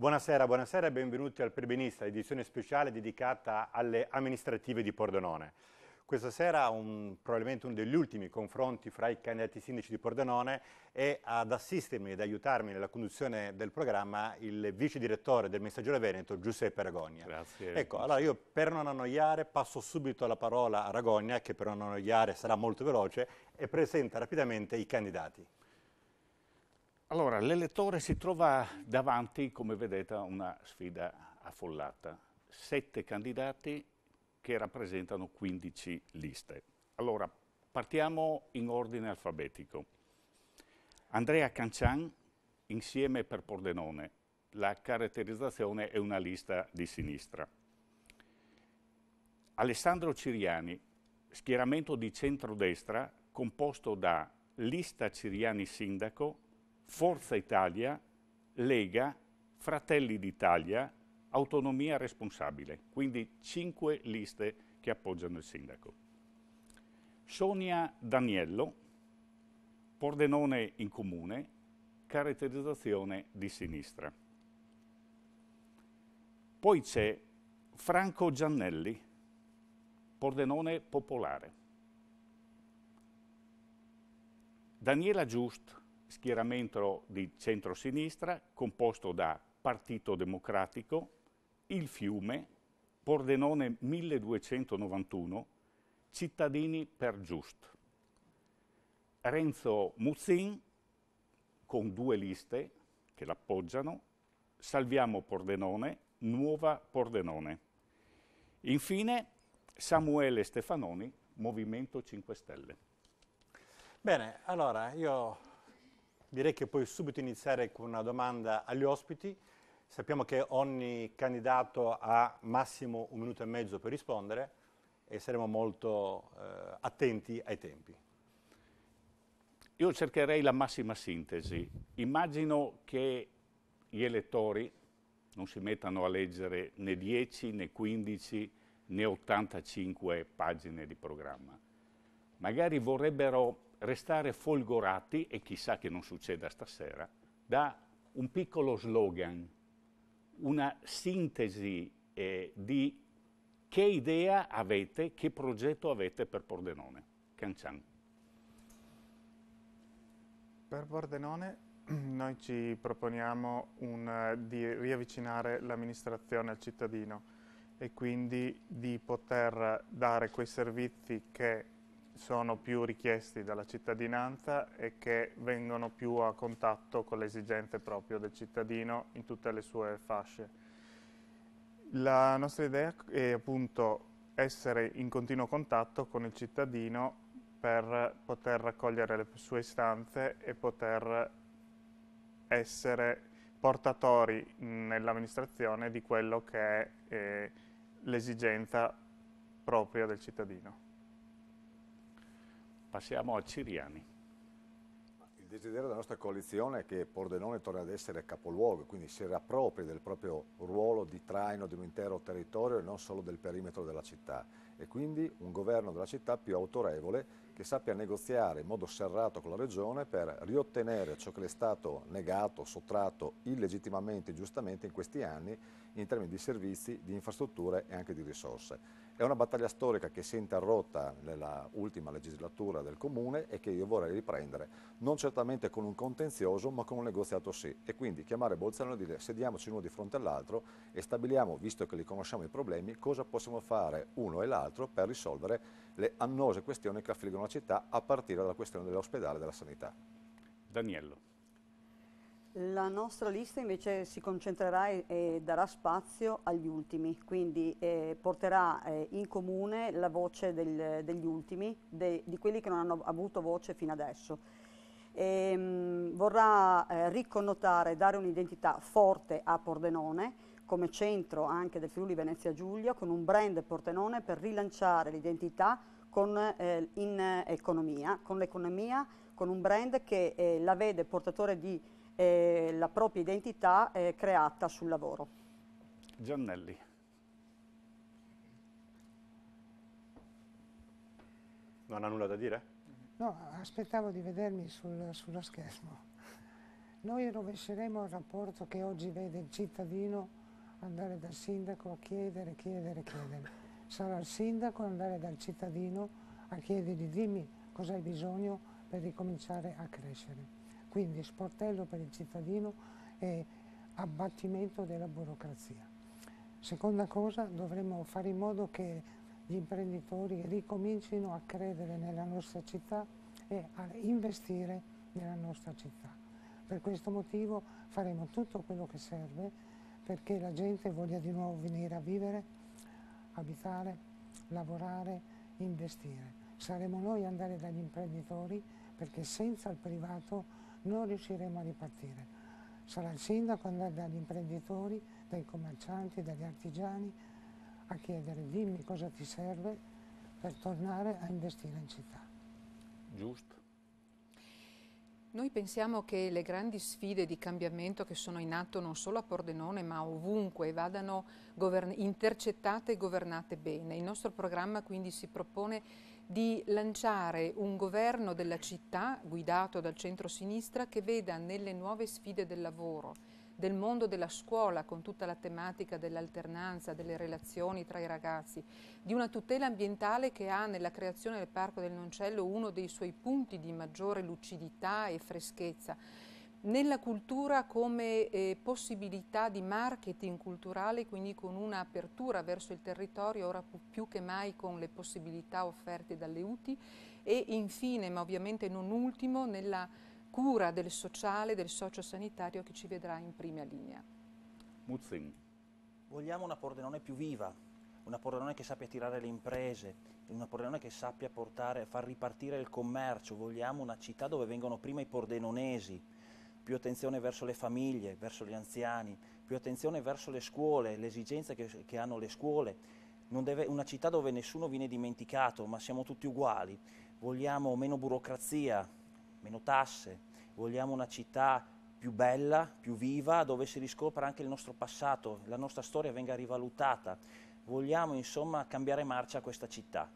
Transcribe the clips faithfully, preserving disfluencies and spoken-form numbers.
Buonasera, buonasera e benvenuti al Perbenista, edizione speciale dedicata alle amministrative di Pordenone. Questa sera un, probabilmente uno degli ultimi confronti fra i candidati sindaci di Pordenone e ad assistermi ed aiutarmi nella conduzione del programma il vice direttore del Messaggero Veneto, Giuseppe Ragogna. Grazie. Ecco, allora io per non annoiare passo subito la parola a Ragogna, che per non annoiare sarà molto veloce, e presenta rapidamente i candidati. Allora, l'elettore si trova davanti, come vedete, a una sfida affollata. Sette candidati che rappresentano quindici liste. Allora, partiamo in ordine alfabetico. Andrea Cancian, Insieme per Pordenone. La caratterizzazione è una lista di sinistra. Alessandro Ciriani, schieramento di centrodestra composto da Lista Ciriani Sindaco, Forza Italia, Lega, Fratelli d'Italia, Autonomia Responsabile, quindi cinque liste che appoggiano il sindaco. Sonia Daniello, Pordenone in Comune, caratterizzazione di sinistra. Poi c'è Franco Giannelli, Pordenone Popolare. Daniela Giust, schieramento di centrosinistra composto da Partito Democratico, Il Fiume, Pordenone milleduecentonovantuno, Cittadini per Giust. Renzo Muzzin con due liste che l'appoggiano, Salviamo Pordenone, Nuova Pordenone. Infine Samuele Stefanoni, Movimento cinque Stelle. Bene, allora io direi che puoi subito iniziare con una domanda agli ospiti. Sappiamo che ogni candidato ha massimo un minuto e mezzo per rispondere e saremo molto eh, attenti ai tempi. Io cercherei la massima sintesi. Immagino che gli elettori non si mettano a leggere né dieci, né quindici, né ottantacinque pagine di programma. Magari vorrebbero restare folgorati, e chissà che non succeda stasera, da un piccolo slogan, una sintesi eh, di che idea avete, che progetto avete per Pordenone. Cancian. Per Pordenone noi ci proponiamo un, di riavvicinare l'amministrazione al cittadino e quindi di poter dare quei servizi che sono più richiesti dalla cittadinanza e che vengono più a contatto con le esigenze proprio del cittadino in tutte le sue fasce. La nostra idea è appunto essere in continuo contatto con il cittadino per poter raccogliere le sue istanze e poter essere portatori nell'amministrazione di quello che è eh, l'esigenza propria del cittadino. Passiamo a Ciriani. Il desiderio della nostra coalizione è che Pordenone torni ad essere capoluogo, quindi si riappropri del proprio ruolo di traino di un intero territorio e non solo del perimetro della città. E quindi un governo della città più autorevole che sappia negoziare in modo serrato con la Regione per riottenere ciò che le è stato negato, sottratto illegittimamente e giustamente in questi anni in termini di servizi, di infrastrutture e anche di risorse. È una battaglia storica che si è interrotta nella ultima legislatura del Comune e che io vorrei riprendere, non certamente con un contenzioso ma con un negoziato sì, e quindi chiamare Bolzano e dire sediamoci uno di fronte all'altro e stabiliamo, visto che li conosciamo i problemi, cosa possiamo fare uno e l'altro per risolvere le annose questioni che affliggono la città, a partire dalla questione dell'ospedale e della sanità. Daniello. La nostra lista invece si concentrerà e, e darà spazio agli ultimi, quindi eh, porterà eh, in comune la voce del, degli ultimi, de, di quelli che non hanno avuto voce fino adesso. E, mh, vorrà eh, riconnotare, dare un'identità forte a Pordenone, come centro anche del Friuli Venezia Giulia, con un brand Pordenone per rilanciare l'identità con, eh, in economia, con l'economia, con un brand che eh, la vede portatore di eh, la propria identità eh, creata sul lavoro. Giannelli. Non ha nulla da dire? No, aspettavo di vedermi sul, sullo schermo. Noi rovesceremo il rapporto che oggi vede il cittadino andare dal sindaco a chiedere, chiedere, chiedere. Sarà il sindaco andare dal cittadino a chiedergli dimmi cosa hai bisogno per ricominciare a crescere. Quindi sportello per il cittadino e abbattimento della burocrazia. Seconda cosa, dovremo fare in modo che gli imprenditori ricomincino a credere nella nostra città e a investire nella nostra città. Per questo motivo faremo tutto quello che serve perché la gente voglia di nuovo venire a vivere, abitare, lavorare, investire. Saremo noi ad andare dagli imprenditori perché senza il privato non riusciremo a ripartire. Sarà il sindaco ad andare dagli imprenditori, dai commercianti, dagli artigiani a chiedere dimmi cosa ti serve per tornare a investire in città. Giusto. Noi pensiamo che le grandi sfide di cambiamento che sono in atto non solo a Pordenone ma ovunque vadano intercettate e governate bene. Il nostro programma quindi si propone di lanciare un governo della città guidato dal centro-sinistra che veda nelle nuove sfide del lavoro, del mondo della scuola con tutta la tematica dell'alternanza, delle relazioni tra i ragazzi, di una tutela ambientale che ha nella creazione del Parco del Noncello uno dei suoi punti di maggiore lucidità e freschezza, nella cultura come eh, possibilità di marketing culturale, quindi con un'apertura verso il territorio ora più che mai con le possibilità offerte dalle U T I e infine, ma ovviamente non ultimo, nella cura del sociale, del sociosanitario che ci vedrà in prima linea. Muzzin. Vogliamo una Pordenone più viva, una Pordenone che sappia attirare le imprese, una Pordenone che sappia portare, far ripartire il commercio. Vogliamo una città dove vengono prima i pordenonesi, più attenzione verso le famiglie, verso gli anziani, più attenzione verso le scuole, le esigenze che, che hanno le scuole. Non deve, una città dove nessuno viene dimenticato, ma siamo tutti uguali. Vogliamo meno burocrazia, meno tasse, vogliamo una città più bella, più viva, dove si riscopra anche il nostro passato, la nostra storia venga rivalutata. Vogliamo insomma cambiare marcia a questa città.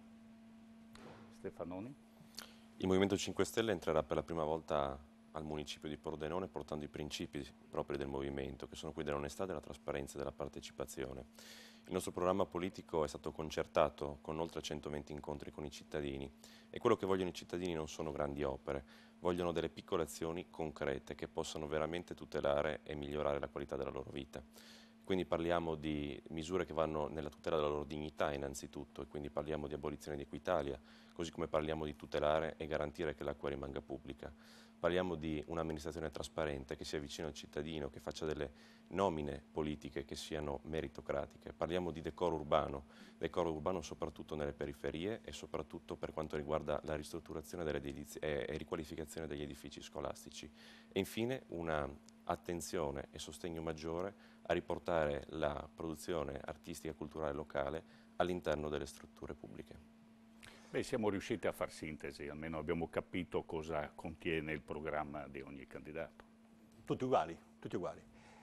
Stefanoni? Il Movimento cinque Stelle entrerà per la prima volta al municipio di Pordenone portando i principi propri del movimento, che sono quelli dell'onestà, della trasparenza e della partecipazione. Il nostro programma politico è stato concertato con oltre centoventi incontri con i cittadini e quello che vogliono i cittadini non sono grandi opere, vogliono delle piccole azioni concrete che possano veramente tutelare e migliorare la qualità della loro vita. Quindi parliamo di misure che vanno nella tutela della loro dignità innanzitutto, e quindi parliamo di abolizione di Equitalia, così come parliamo di tutelare e garantire che l'acqua rimanga pubblica. Parliamo di un'amministrazione trasparente che sia vicino al cittadino, che faccia delle nomine politiche che siano meritocratiche. Parliamo di decoro urbano, decoro urbano soprattutto nelle periferie e soprattutto per quanto riguarda la ristrutturazione delle edifici e, e riqualificazione degli edifici scolastici. E infine una attenzione e sostegno maggiore a riportare la produzione artistica e culturale locale all'interno delle strutture pubbliche. Beh, siamo riusciti a far sintesi, almeno abbiamo capito cosa contiene il programma di ogni candidato. Tutti uguali, tutti uguali.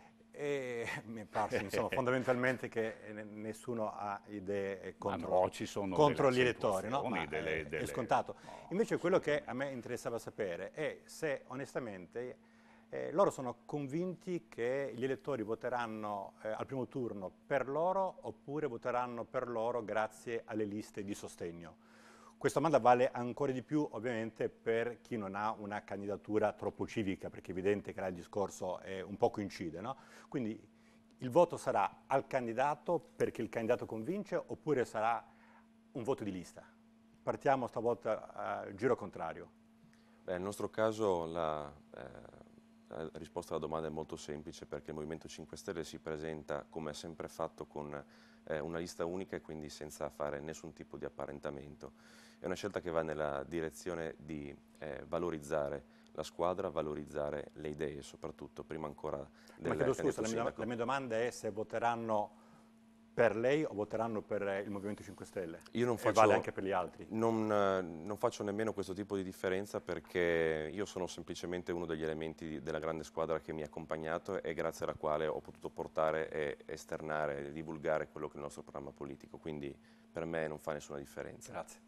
E mi è parso insomma, fondamentalmente che nessuno ha idee contro, no, ci sono contro gli elettori, no? Ma delle, è, delle... è scontato. No. Invece quello che a me interessava sapere è se onestamente eh, loro sono convinti che gli elettori voteranno eh, al primo turno per loro oppure voteranno per loro grazie alle liste di sostegno. Questa domanda vale ancora di più ovviamente per chi non ha una candidatura troppo civica, perché è evidente che là il discorso è un po' coincide, no? Quindi il voto sarà al candidato perché il candidato convince oppure sarà un voto di lista? Partiamo stavolta al giro contrario. Beh, nel nostro caso la, eh, la risposta alla domanda è molto semplice, perché il Movimento cinque Stelle si presenta come ha sempre fatto con eh, una lista unica e quindi senza fare nessun tipo di apparentamento. È una scelta che va nella direzione di eh, valorizzare la squadra, valorizzare le idee, soprattutto prima ancora del Ma chiedo scusa, la mia, la mia domanda è se voteranno per lei o voteranno per il Movimento cinque Stelle? Io non e faccio, vale anche per gli altri? Non, non faccio nemmeno questo tipo di differenza, perché io sono semplicemente uno degli elementi della grande squadra che mi ha accompagnato e grazie alla quale ho potuto portare e esternare, divulgare quello che è il nostro programma politico, quindi per me non fa nessuna differenza. Grazie.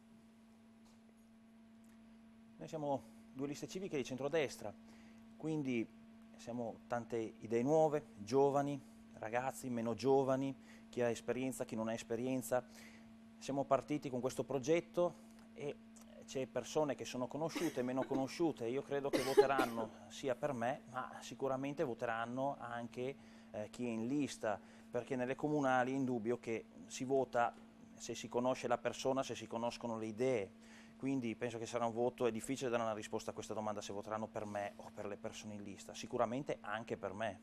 Noi siamo due liste civiche di centrodestra, quindi siamo tante idee nuove, giovani, ragazzi, meno giovani, chi ha esperienza, chi non ha esperienza. Siamo partiti con questo progetto e c'è persone che sono conosciute e meno conosciute, io credo che voteranno sia per me, ma sicuramente voteranno anche eh, chi è in lista, perché nelle comunali è indubbio che si vota se si conosce la persona, se si conoscono le idee. Quindi penso che sarà un voto, è difficile dare una risposta a questa domanda se voteranno per me o per le persone in lista, sicuramente anche per me.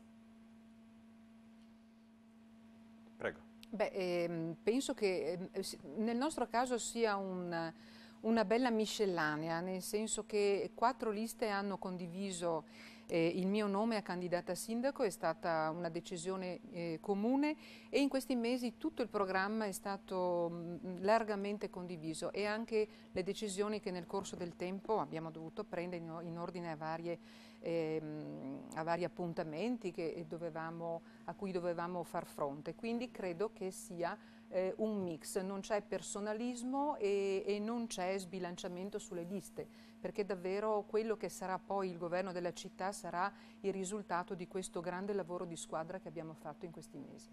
Prego. Beh, ehm, penso che eh, nel nostro caso sia un, una bella miscellanea, nel senso che quattro liste hanno condiviso eh, il mio nome a candidata a sindaco, è stata una decisione eh, comune e in questi mesi tutto il programma è stato mh, largamente condiviso e anche le decisioni che nel corso del tempo abbiamo dovuto prendere in, in ordine a, varie, ehm, a vari appuntamenti che dovevamo, a cui dovevamo far fronte. Quindi credo che sia eh, un mix, non c'è personalismo e, e non c'è sbilanciamento sulle liste, perché davvero quello che sarà poi il governo della città sarà il risultato di questo grande lavoro di squadra che abbiamo fatto in questi mesi.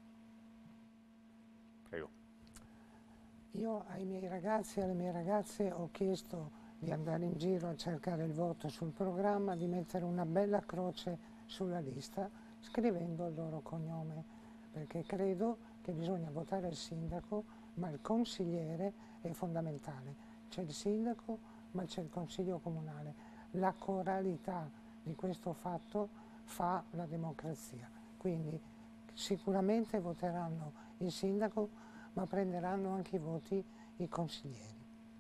Prego. Io ai miei ragazzi e alle mie ragazze ho chiesto di andare in giro a cercare il voto sul programma, di mettere una bella croce sulla lista scrivendo il loro cognome, perché credo che bisogna votare il sindaco, ma il consigliere è fondamentale. C'è il sindaco, ma c'è il consiglio comunale. La coralità di questo fatto fa la democrazia. Quindi sicuramente voteranno il sindaco, ma prenderanno anche i voti i consiglieri.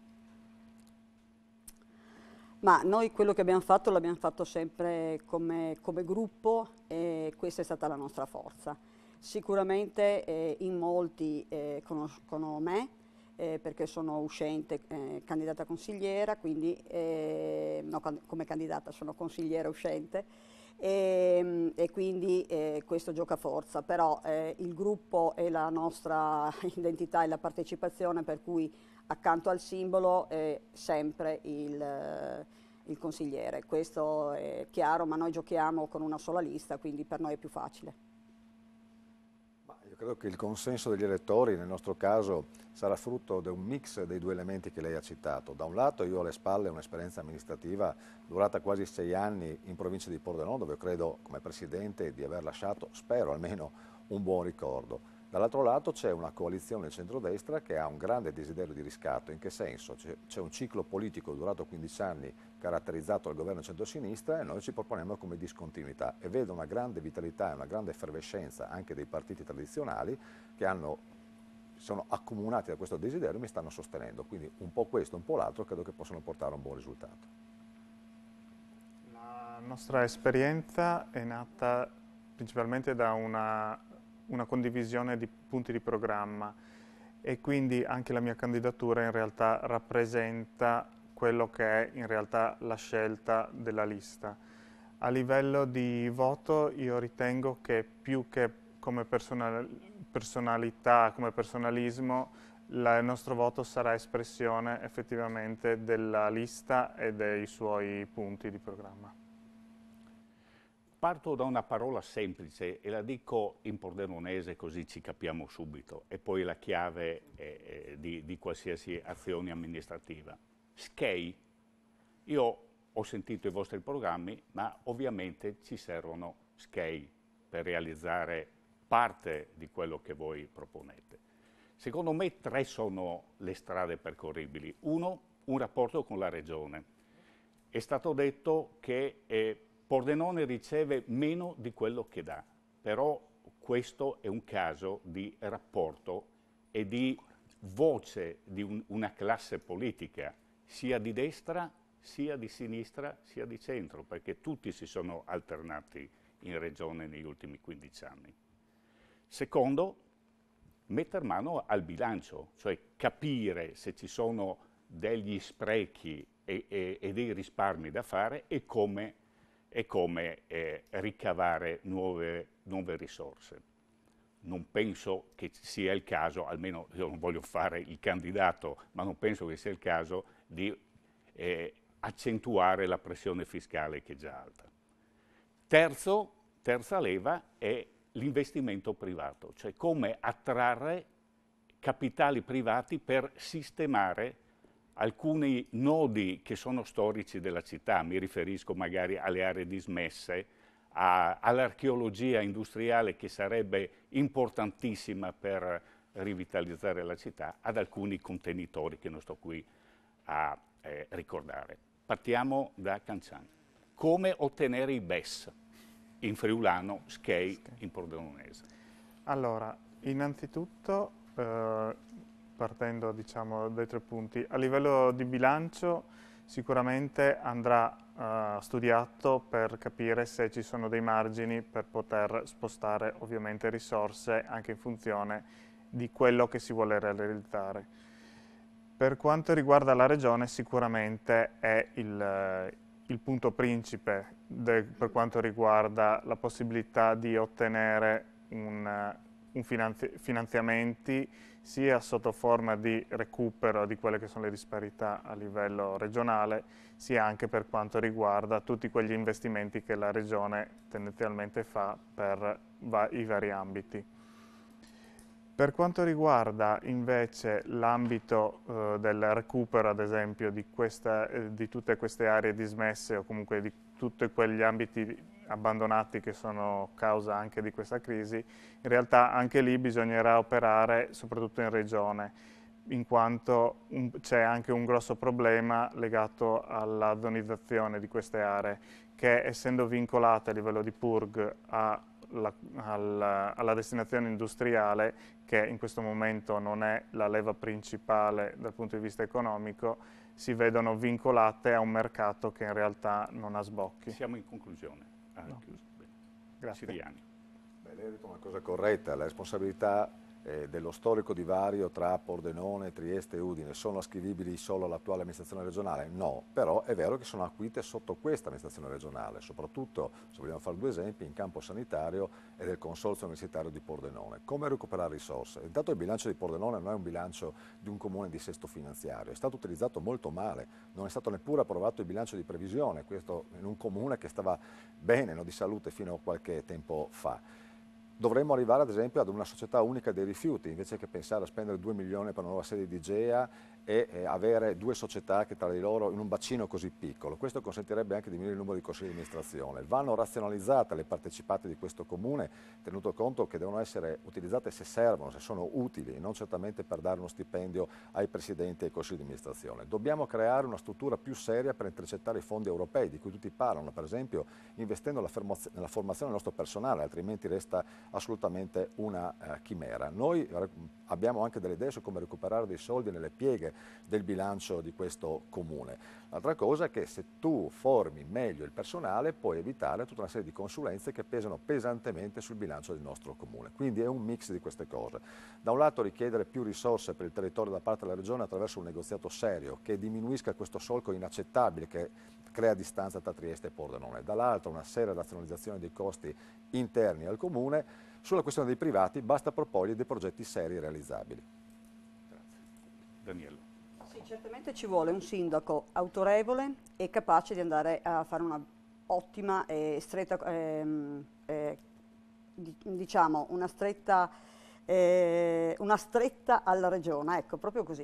Ma noi quello che abbiamo fatto l'abbiamo fatto sempre come, come gruppo e questa è stata la nostra forza. Sicuramente eh, in molti eh, conoscono me eh, perché sono uscente eh, candidata consigliera, quindi eh, no, can come candidata sono consigliera uscente e, e quindi eh, questo gioca forza, però eh, il gruppo è la nostra identità e la partecipazione, per cui accanto al simbolo è sempre il, il consigliere. Questo è chiaro, ma noi giochiamo con una sola lista, quindi per noi è più facile. Io credo che il consenso degli elettori nel nostro caso sarà frutto di un mix dei due elementi che lei ha citato. Da un lato io ho alle spalle un'esperienza amministrativa durata quasi sei anni in provincia di Pordenone, dove credo come Presidente di aver lasciato, spero almeno, un buon ricordo. Dall'altro lato c'è una coalizione centrodestra che ha un grande desiderio di riscatto. In che senso? C'è un ciclo politico durato quindici anni caratterizzato dal governo centrosinistra e noi ci proponiamo come discontinuità e vedo una grande vitalità e una grande effervescenza anche dei partiti tradizionali che hanno, sono accomunati da questo desiderio e mi stanno sostenendo. Quindi un po' questo, un po' l'altro credo che possano portare a un buon risultato. La nostra esperienza è nata principalmente da una una condivisione di punti di programma e quindi anche la mia candidatura in realtà rappresenta quello che è in realtà la scelta della lista. A livello di voto io ritengo che più che come personal, personalità, come personalismo, la, il nostro voto sarà espressione effettivamente della lista e dei suoi punti di programma. Parto da una parola semplice e la dico in pordenonese così ci capiamo subito, e poi la chiave eh, di, di qualsiasi azione amministrativa. Schei. Io ho sentito i vostri programmi, ma ovviamente ci servono schei per realizzare parte di quello che voi proponete. Secondo me tre sono le strade percorribili. Uno, un rapporto con la Regione. È stato detto che eh, Pordenone riceve meno di quello che dà, però questo è un caso di rapporto e di voce di un, una classe politica, sia di destra, sia di sinistra, sia di centro, perché tutti si sono alternati in Regione negli ultimi quindici anni. Secondo, mettere mano al bilancio, cioè capire se ci sono degli sprechi e, e, e dei risparmi da fare e come e come eh, ricavare nuove, nuove risorse. Non penso che sia il caso, almeno io non voglio fare il candidato, ma non penso che sia il caso di eh, accentuare la pressione fiscale che è già alta. Terzo, terza leva è l'investimento privato, cioè come attrarre capitali privati per sistemare alcuni nodi che sono storici della città. Mi riferisco magari alle aree dismesse, all'archeologia industriale che sarebbe importantissima per rivitalizzare la città, ad alcuni contenitori che non sto qui a eh, ricordare. Partiamo da Cancian. Come ottenere i B E S in friulano, S C E I in pordenonese? Allora, innanzitutto, eh, partendo diciamo, dai tre punti, a livello di bilancio sicuramente andrà uh, studiato per capire se ci sono dei margini per poter spostare ovviamente risorse anche in funzione di quello che si vuole realizzare. Per quanto riguarda la Regione sicuramente è il, il punto principe de, per quanto riguarda la possibilità di ottenere un, un finanzi, finanziamenti sia sotto forma di recupero di quelle che sono le disparità a livello regionale, sia anche per quanto riguarda tutti quegli investimenti che la Regione tendenzialmente fa per va i vari ambiti. Per quanto riguarda invece l'ambito eh, del recupero, ad esempio, di, questa, eh, di tutte queste aree dismesse o comunque di tutti quegli ambiti abbandonati che sono causa anche di questa crisi, in realtà anche lì bisognerà operare soprattutto in regione, in quanto c'è anche un grosso problema legato alla zonizzazione di queste aree, che essendo vincolate a livello di P U R G a La, alla, alla destinazione industriale, che in questo momento non è la leva principale dal punto di vista economico, si vedono vincolate a un mercato che in realtà non ha sbocchi. Siamo in conclusione. Ah, no. chiuso. Bene. Grazie. Siriani. Beh, lei ha detto una cosa corretta, la responsabilità eh, dello storico divario tra Pordenone, Trieste e Udine sono ascrivibili solo all'attuale amministrazione regionale? No, però è vero che sono acuite sotto questa amministrazione regionale, soprattutto, se vogliamo fare due esempi, in campo sanitario e del consorzio universitario di Pordenone. Come recuperare risorse? Intanto il bilancio di Pordenone non è un bilancio di un comune di sesto finanziario, è stato utilizzato molto male, non è stato neppure approvato il bilancio di previsione, questo in un comune che stava bene, no, di salute fino a qualche tempo fa. Dovremmo arrivare ad esempio ad una società unica dei rifiuti, invece che pensare a spendere due milioni per una nuova sede di GEA e eh, avere due società che tra di loro in un bacino così piccolo. Questo consentirebbe anche di diminuire il numero di consigli di amministrazione. Vanno razionalizzate le partecipate di questo comune, tenuto conto che devono essere utilizzate se servono, se sono utili, non certamente per dare uno stipendio ai presidenti e ai consigli di amministrazione. Dobbiamo creare una struttura più seria per intercettare i fondi europei di cui tutti parlano, per esempio investendo nella formazione del nostro personale, altrimenti resta assolutamente una eh, chimera. Noi abbiamo anche delle idee su come recuperare dei soldi nelle pieghe del bilancio di questo comune. L'altra cosa è che se tu formi meglio il personale puoi evitare tutta una serie di consulenze che pesano pesantemente sul bilancio del nostro comune. Quindi è un mix di queste cose. Da un lato richiedere più risorse per il territorio da parte della Regione attraverso un negoziato serio che diminuisca questo solco inaccettabile che crea distanza tra Trieste e Pordenone. Dall'altro una seria razionalizzazione dei costi interni al comune. Sulla questione dei privati basta proporgli dei progetti seri e realizzabili. Grazie. Daniela. Sì, certamente ci vuole un sindaco autorevole e capace di andare a fare una ottima e stretta, ehm, eh, diciamo, una stretta, eh, una stretta alla regione, ecco, proprio così.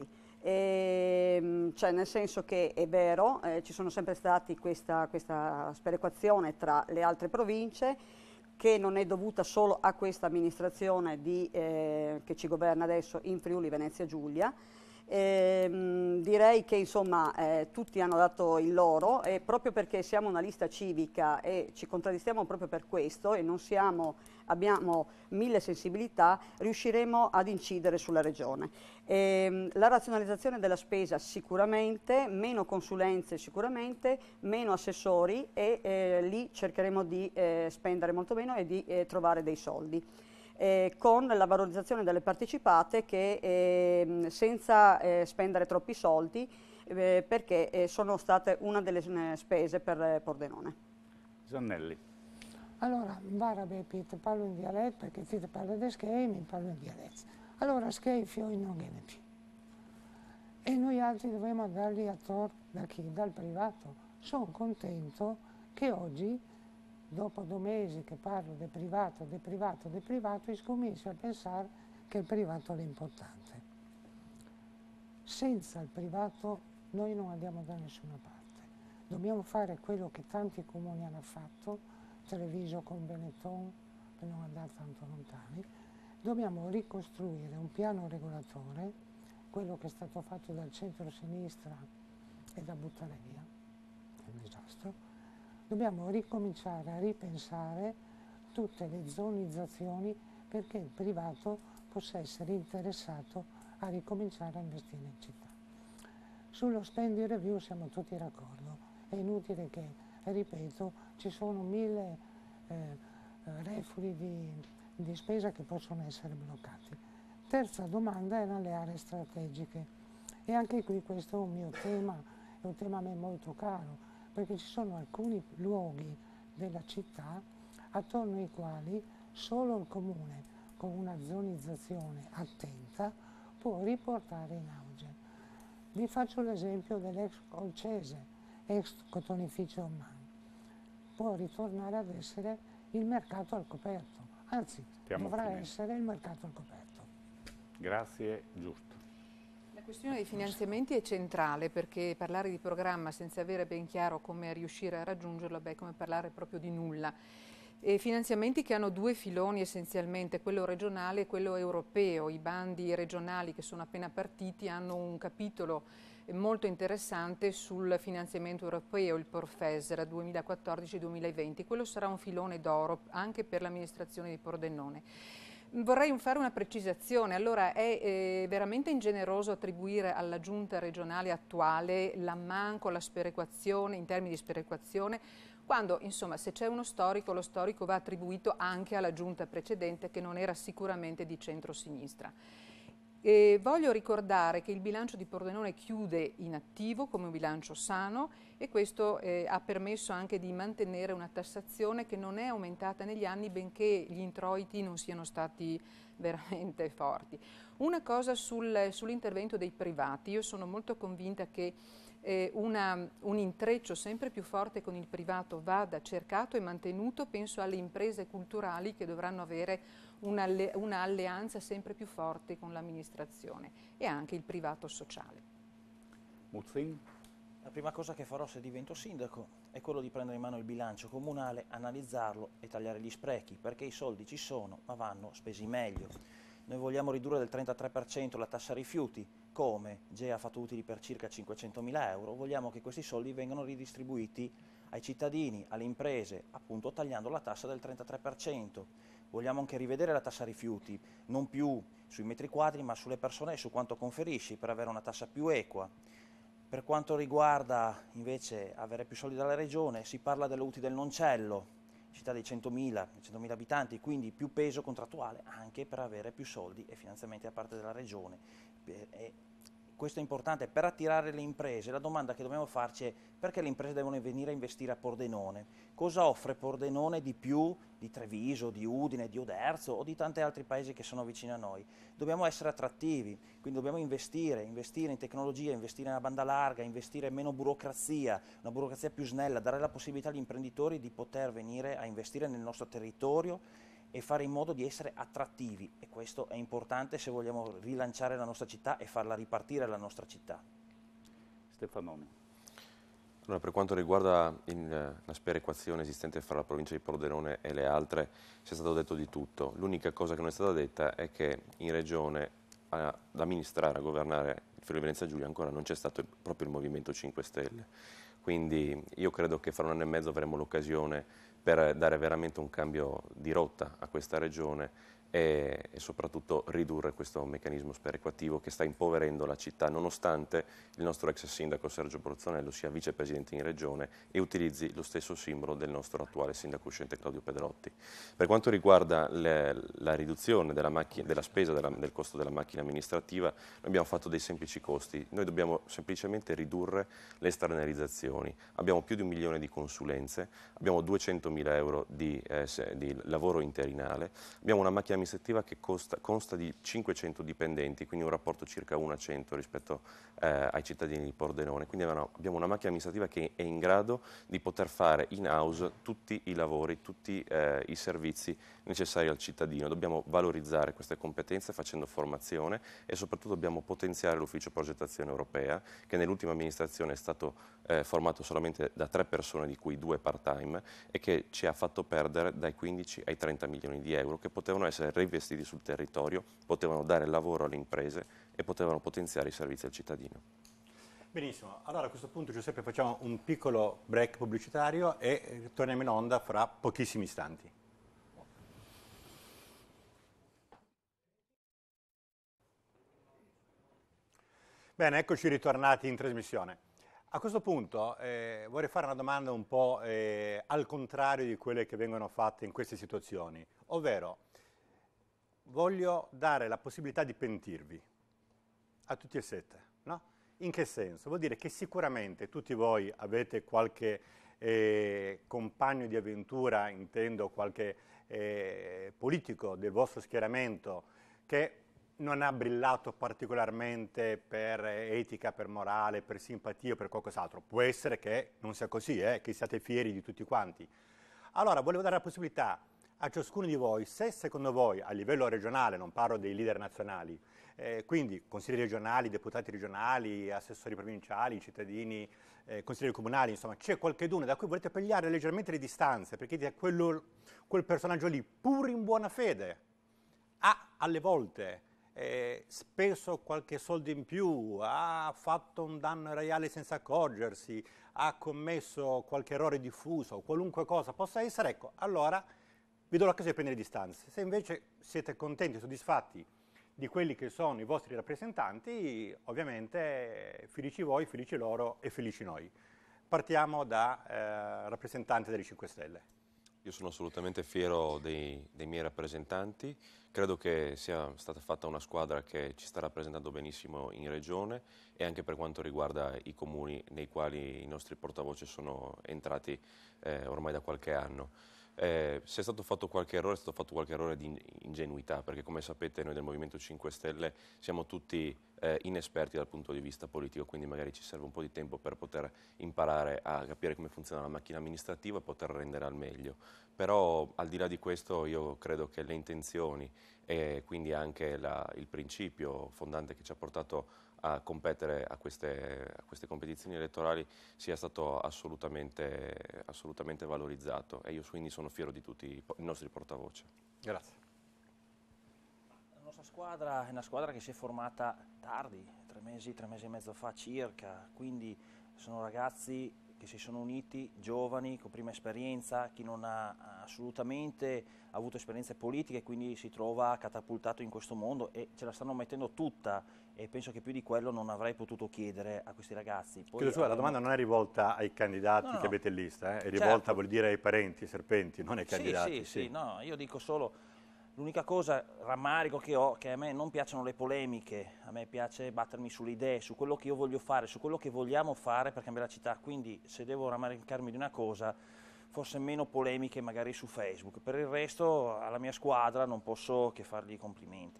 E, cioè nel senso che è vero, eh, ci sono sempre stati questa, questa sperequazione tra le altre province, che non è dovuta solo a questa amministrazione di, eh, che ci governa adesso in Friuli Venezia Giulia. Eh, direi che insomma eh, tutti hanno dato il loro e proprio perché siamo una lista civica e ci contraddistinguiamo proprio per questo e non siamo, abbiamo mille sensibilità, riusciremo ad incidere sulla regione. Eh, la razionalizzazione della spesa sicuramente, meno consulenze sicuramente, meno assessori e eh, lì cercheremo di eh, spendere molto meno e di eh, trovare dei soldi. Eh, con la valorizzazione delle partecipate che eh, senza eh, spendere troppi soldi eh, perché eh, sono state una delle spese per eh, Pordenone. Zannelli. Allora, Barabe Pete parlo in dialetto perché ti parla di schei, mi parlo in dialetto. Allora, schei fioi non viene più. E noi altri dovremmo dargli a tor da chi? Dal privato. Sono contento che oggi dopo due mesi che parlo del privato, del privato, del privato, cominci a pensare che il privato è importante. Senza il privato noi non andiamo da nessuna parte. Dobbiamo fare quello che tanti comuni hanno fatto, Treviso con Benetton, per non andare tanto lontani. Dobbiamo ricostruire un piano regolatore, quello che è stato fatto dal centro-sinistra è da buttare via, è un disastro. Dobbiamo ricominciare a ripensare tutte le zonizzazioni perché il privato possa essere interessato a ricominciare a investire in città. Sullo spending review siamo tutti d'accordo, è inutile che, ripeto, ci sono mille eh, refughi di, di spesa che possono essere bloccati. Terza domanda erano le aree strategiche e anche qui questo è un mio tema, è un tema a me molto caro, perché ci sono alcuni luoghi della città attorno ai quali solo il comune con una zonizzazione attenta può riportare in auge. Vi faccio l'esempio dell'ex Colcese, ex cotonificio Oman. Può ritornare ad essere il mercato al coperto, anzi Stiamo dovrà finendo. essere il mercato al coperto. Grazie, giusto. La questione dei finanziamenti è centrale perché parlare di programma senza avere ben chiaro come riuscire a raggiungerlo beh, è come parlare proprio di nulla. E finanziamenti che hanno due filoni essenzialmente, quello regionale e quello europeo. I bandi regionali che sono appena partiti hanno un capitolo molto interessante sul finanziamento europeo, il Porfesera duemilaquattordici duemilaventi. Quello sarà un filone d'oro anche per l'amministrazione di Pordenone. Vorrei fare una precisazione, allora è eh, veramente ingeneroso attribuire alla giunta regionale attuale l'ammanco, la sperequazione, in termini di sperequazione, quando insomma se c'è uno storico, lo storico va attribuito anche alla giunta precedente che non era sicuramente di centrosinistra. E voglio ricordare che il bilancio di Pordenone chiude in attivo come un bilancio sano e questo eh, ha permesso anche di mantenere una tassazione che non è aumentata negli anni benché gli introiti non siano stati veramente forti. Una cosa sul, sull'intervento dei privati, io sono molto convinta che eh, una, un intreccio sempre più forte con il privato vada cercato e mantenuto, penso alle imprese culturali che dovranno avere un'alleanza sempre più forte con l'amministrazione e anche il privato sociale. Muzzin? La prima cosa che farò se divento sindaco è quello di prendere in mano il bilancio comunale, analizzarlo e tagliare gli sprechi, perché i soldi ci sono ma vanno spesi meglio. Noi vogliamo ridurre del trentatré per cento la tassa rifiuti, come G E A ha fatto utili per circa cinquecentomila euro, vogliamo che questi soldi vengano ridistribuiti ai cittadini, alle imprese, appunto tagliando la tassa del trentatré per cento. Vogliamo anche rivedere la tassa rifiuti, non più sui metri quadri ma sulle persone e su quanto conferisci per avere una tassa più equa. Per quanto riguarda invece avere più soldi dalla regione, si parla dell'U T I del Noncello, città di centomila abitanti, quindi più peso contrattuale anche per avere più soldi e finanziamenti da parte della regione. E questo è importante per attirare le imprese. La domanda che dobbiamo farci è perché le imprese devono venire a investire a Pordenone? Cosa offre Pordenone di più di Treviso, di Udine, di Oderzo o di tanti altri paesi che sono vicini a noi? Dobbiamo essere attrattivi, quindi dobbiamo investire, investire in tecnologia, investire nella banda larga, investire in meno burocrazia, una burocrazia più snella, dare la possibilità agli imprenditori di poter venire a investire nel nostro territorio e fare in modo di essere attrattivi, e questo è importante se vogliamo rilanciare la nostra città e farla ripartire la nostra città. Stefanoni. Allora, per quanto riguarda il, la sperequazione esistente fra la provincia di Pordenone e le altre, c'è stato detto di tutto. L'unica cosa che non è stata detta è che in regione ad amministrare, a governare il Friuli Venezia Giulia ancora non c'è stato il, proprio il Movimento cinque Stelle. Quindi io credo che fra un anno e mezzo avremo l'occasione per dare veramente un cambio di rotta a questa regione e, e soprattutto ridurre questo meccanismo sperequativo che sta impoverendo la città, nonostante il nostro ex sindaco Sergio Borzonello sia vicepresidente in regione e utilizzi lo stesso simbolo del nostro attuale sindaco uscente Claudio Pedrotti. Per quanto riguarda le, la riduzione della, macchina, della spesa della, del costo della macchina amministrativa, noi abbiamo fatto dei semplici costi, noi dobbiamo semplicemente ridurre le esternalizzazioni. Abbiamo più di un milione di consulenze, abbiamo duecentomila euro di, eh, di lavoro interinale, abbiamo una macchina amministrativa amministrativa che costa, consta di cinquecento dipendenti, quindi un rapporto circa uno a cento rispetto eh, ai cittadini di Pordenone. Quindi abbiamo una macchina amministrativa che è in grado di poter fare in house tutti i lavori, tutti eh, i servizi necessari al cittadino. Dobbiamo valorizzare queste competenze facendo formazione e soprattutto dobbiamo potenziare l'ufficio progettazione europea, che nell'ultima amministrazione è stato eh, formato solamente da tre persone, di cui due part-time, e che ci ha fatto perdere dai quindici ai trenta milioni di euro che potevano essere reinvestiti sul territorio, potevano dare lavoro alle imprese e potevano potenziare i servizi al cittadino. Benissimo, allora a questo punto Giuseppe facciamo un piccolo break pubblicitario e torniamo in onda fra pochissimi istanti. Bene, eccoci ritornati in trasmissione. A questo punto eh, vorrei fare una domanda un po' eh, al contrario di quelle che vengono fatte in queste situazioni, ovvero voglio dare la possibilità di pentirvi a tutti e sette, no? In che senso? Vuol dire che sicuramente tutti voi avete qualche eh, compagno di avventura, intendo qualche eh, politico del vostro schieramento che non ha brillato particolarmente per etica, per morale, per simpatia o per qualcos'altro. Può essere che non sia così, eh, che siate fieri di tutti quanti. Allora, volevo dare la possibilità a ciascuno di voi, se secondo voi a livello regionale, non parlo dei leader nazionali, eh, quindi consiglieri regionali, deputati regionali, assessori provinciali, cittadini, eh, consiglieri comunali, insomma, c'è qualcheduno da cui volete pigliare leggermente le distanze, perché dite, quello, quel personaggio lì, pur in buona fede, ha alle volte Eh, speso qualche soldo in più, ha fatto un danno reale senza accorgersi, ha commesso qualche errore diffuso, qualunque cosa possa essere, ecco, allora vi do l'occasione di prendere distanze. Se invece siete contenti e soddisfatti di quelli che sono i vostri rappresentanti, ovviamente felici voi, felici loro e felici noi. Partiamo da eh, rappresentante delle cinque Stelle. Io sono assolutamente fiero dei, dei miei rappresentanti, credo che sia stata fatta una squadra che ci sta rappresentando benissimo in regione e anche per quanto riguarda i comuni nei quali i nostri portavoce sono entrati eh, ormai da qualche anno. Eh, se è stato fatto qualche errore, è stato fatto qualche errore di ingenuità, perché come sapete noi del Movimento cinque Stelle siamo tutti eh, inesperti dal punto di vista politico, quindi magari ci serve un po' di tempo per poter imparare a capire come funziona la macchina amministrativa e poter rendere al meglio. Però al di là di questo io credo che le intenzioni e quindi anche la, il principio fondante che ci ha portato a competere a queste, a queste competizioni elettorali sia stato assolutamente, assolutamente valorizzato e io quindi sono fiero di tutti i, i nostri portavoce. Grazie. La nostra squadra è una squadra che si è formata tardi, tre mesi, tre mesi e mezzo fa circa, quindi sono ragazzi che si sono uniti, giovani, con prima esperienza, chi non ha assolutamente avuto esperienze politiche, quindi si trova catapultato in questo mondo e ce la stanno mettendo tutta e penso che più di quello non avrei potuto chiedere a questi ragazzi. Poi Chiedo scusa, abbiamo... la domanda non è rivolta ai candidati no, no, che avete in lista, eh? È certo. rivolta, vuol dire, ai parenti, ai serpenti, non ai candidati. Sì, sì, sì, no, io dico solo... L'unica cosa, rammarico che ho, che a me non piacciono le polemiche, a me piace battermi sulle idee, su quello che io voglio fare, su quello che vogliamo fare per cambiare la città, quindi se devo rammaricarmi di una cosa, forse meno polemiche magari su Facebook, per il resto alla mia squadra non posso che fargli i complimenti.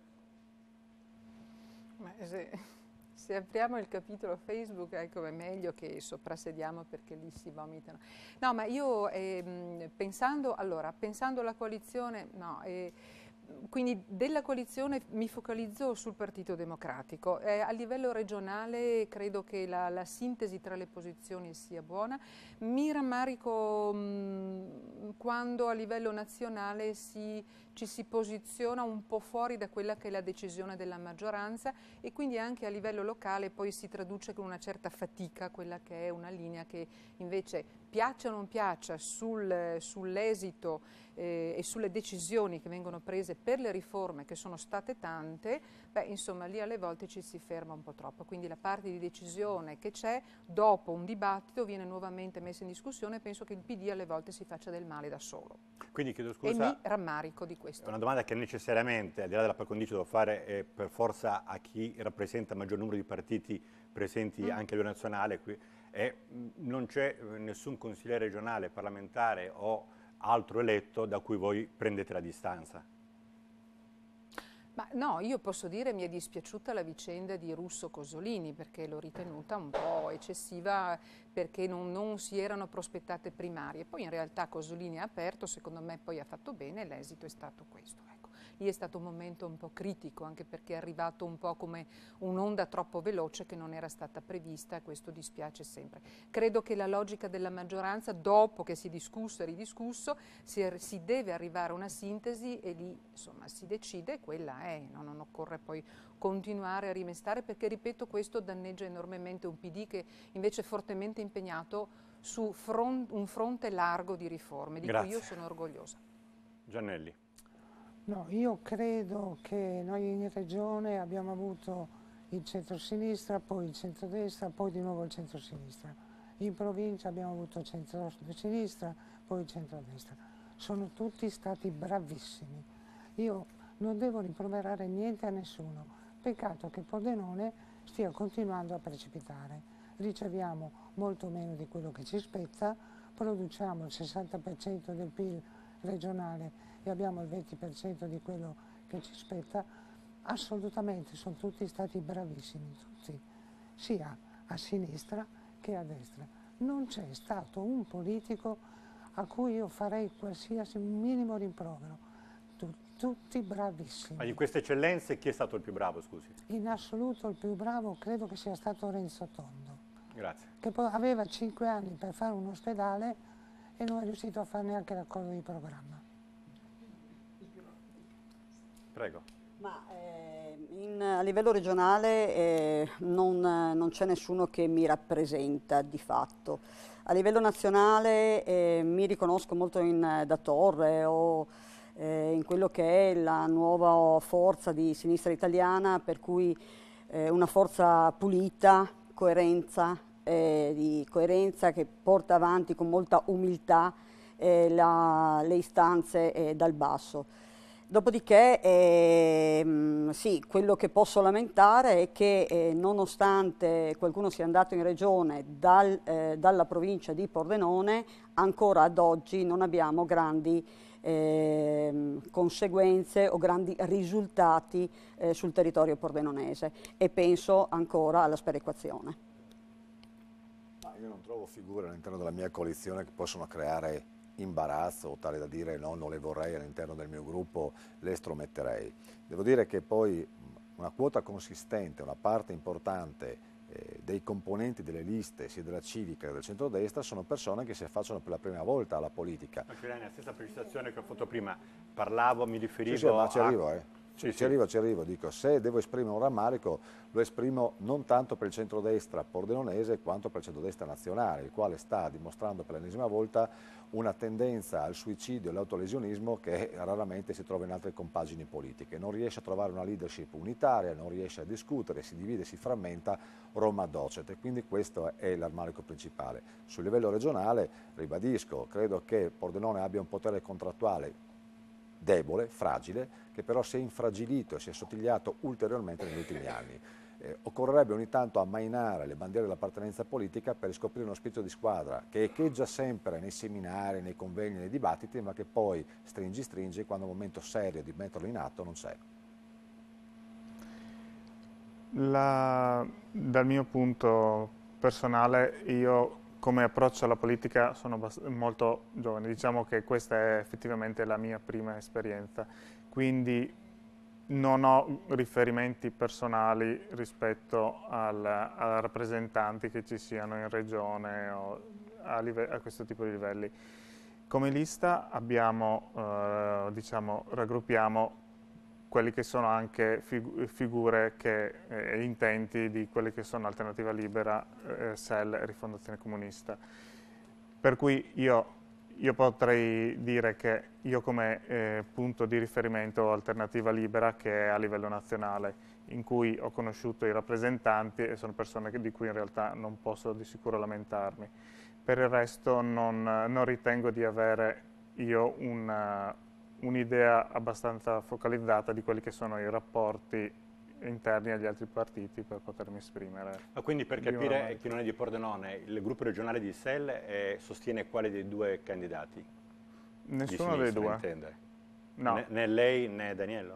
Ma se, se apriamo il capitolo Facebook, ecco, è meglio che soprassediamo perché lì si vomitano. No, ma io eh, pensando, allora, pensando alla coalizione, no, eh, quindi della coalizione mi focalizzo sul Partito Democratico. Eh, a livello regionale credo che la, la sintesi tra le posizioni sia buona. Mi rammarico mh, quando a livello nazionale si, ci si posiziona un po' fuori da quella che è la decisione della maggioranza e quindi anche a livello locale poi si traduce con una certa fatica quella che è una linea che invece piaccia o non piaccia sul, sull'esito eh, e sulle decisioni che vengono prese per le riforme che sono state tante, beh insomma lì alle volte ci si ferma un po' troppo, quindi la parte di decisione che c'è dopo un dibattito viene nuovamente messa in discussione e penso che il P D alle volte si faccia del male da solo. Quindi chiedo scusa, e mi rammarico di questo. È una domanda che necessariamente, al di là della par condicio, devo fare eh, per forza a chi rappresenta il maggior numero di partiti presenti mm. anche a livello nazionale, qui, e non c'è nessun consigliere regionale, parlamentare o altro eletto da cui voi prendete la distanza. Ma no, io posso dire mi è dispiaciuta la vicenda di Russo Cosolini perché l'ho ritenuta un po' eccessiva perché non, non si erano prospettate primarie. Poi in realtà Cosolini ha aperto, secondo me poi ha fatto bene, l'esito è stato questo. Ecco. Lì è stato un momento un po' critico anche perché è arrivato un po' come un'onda troppo veloce che non era stata prevista e questo dispiace sempre. Credo che la logica della maggioranza, dopo che si è discusso e ridiscusso, si, si deve arrivare a una sintesi e lì insomma si decide, quella è, no? Non occorre poi continuare a rimestare perché, ripeto, questo danneggia enormemente un P D che invece è fortemente impegnato su front, un fronte largo di riforme, di Grazie. cui io sono orgogliosa. Giannelli. No, io credo che noi in regione abbiamo avuto il centro-sinistra, poi il centro-destra, poi di nuovo il centro-sinistra. In provincia abbiamo avuto il centro-sinistra, poi il centro-destra. Sono tutti stati bravissimi. Io non devo rimproverare niente a nessuno. Peccato che Pordenone stia continuando a precipitare. Riceviamo molto meno di quello che ci spetta, produciamo il sessanta per cento del P I L regionale e abbiamo il venti per cento di quello che ci spetta. Assolutamente, sono tutti stati bravissimi, tutti, sia a sinistra che a destra. Non c'è stato un politico a cui io farei qualsiasi minimo rimprovero. Tutti bravissimi. Ma di queste eccellenze chi è stato il più bravo, scusi? In assoluto il più bravo credo che sia stato Renzo Tondo. Grazie. Che poi aveva cinque anni per fare un ospedale e non è riuscito a fare neanche l'accordo di programma. Prego. Ma, eh, in, a livello regionale eh, non, non c'è nessuno che mi rappresenta di fatto. A livello nazionale eh, mi riconosco molto in Da Torre o eh, in quello che è la nuova forza di sinistra italiana, per cui eh, una forza pulita, coerenza, eh, di coerenza che porta avanti con molta umiltà eh, la, le istanze eh, dal basso. Dopodiché, eh, sì, quello che posso lamentare è che eh, nonostante qualcuno sia andato in regione dal, eh, dalla provincia di Pordenone, ancora ad oggi non abbiamo grandi eh, conseguenze o grandi risultati eh, sul territorio pordenonese e penso ancora alla sperequazione. Io non trovo figure all'interno della mia coalizione che possono creare imbarazzo o tale da dire no, non le vorrei all'interno del mio gruppo, le estrometterei. Devo dire che poi una quota consistente, una parte importante eh, dei componenti delle liste sia della civica che del centrodestra sono persone che si affacciano per la prima volta alla politica. Ma la stessa precisazione che ho fatto prima, parlavo, mi riferivo sì, sì, ma ci a... arrivo, eh. Ci, Sì, ci sì. arrivo, ci arrivo, dico, se devo esprimere un rammarico, lo esprimo non tanto per il centrodestra pordenonese quanto per il centrodestra nazionale, il quale sta dimostrando per l'ennesima volta una tendenza al suicidio e all'autolesionismo che raramente si trova in altre compagini politiche. Non riesce a trovare una leadership unitaria, non riesce a discutere, si divide, si frammenta, Roma docet, e quindi questo è l'armarico principale. Sul livello regionale, ribadisco, credo che Pordenone abbia un potere contrattuale debole, fragile, che però si è infragilito e si è assottigliato ulteriormente negli ultimi anni. Eh, occorrerebbe ogni tanto ammainare le bandiere dell'appartenenza politica per riscoprire uno spirito di squadra che echeggia sempre nei seminari, nei convegni, nei dibattiti, ma che poi stringi stringi quando è un momento serio di metterlo in atto non c'è. La, dal mio punto personale, io come approccio alla politica sono molto giovane, diciamo che questa è effettivamente la mia prima esperienza, quindi non ho riferimenti personali rispetto al, a rappresentanti che ci siano in regione o a, a questo tipo di livelli. Come lista abbiamo, eh, diciamo, raggruppiamo quelli che sono anche fig figure e eh, intenti di quelli che sono Alternativa Libera, eh, S E L e Rifondazione Comunista. Per cui io, io potrei dire che io come eh, punto di riferimento ho Alternativa Libera, che è a livello nazionale, in cui ho conosciuto i rappresentanti e sono persone che, di cui in realtà non posso di sicuro lamentarmi. Per il resto non, non ritengo di avere io una un'idea abbastanza focalizzata di quelli che sono i rapporti interni agli altri partiti per potermi esprimere. Ma quindi per capire chi non è di Pordenone, il gruppo regionale di S E L eh, sostiene quale dei due candidati? Nessuno di sinistra, dei due. Intende? No. Né, né lei né Daniello?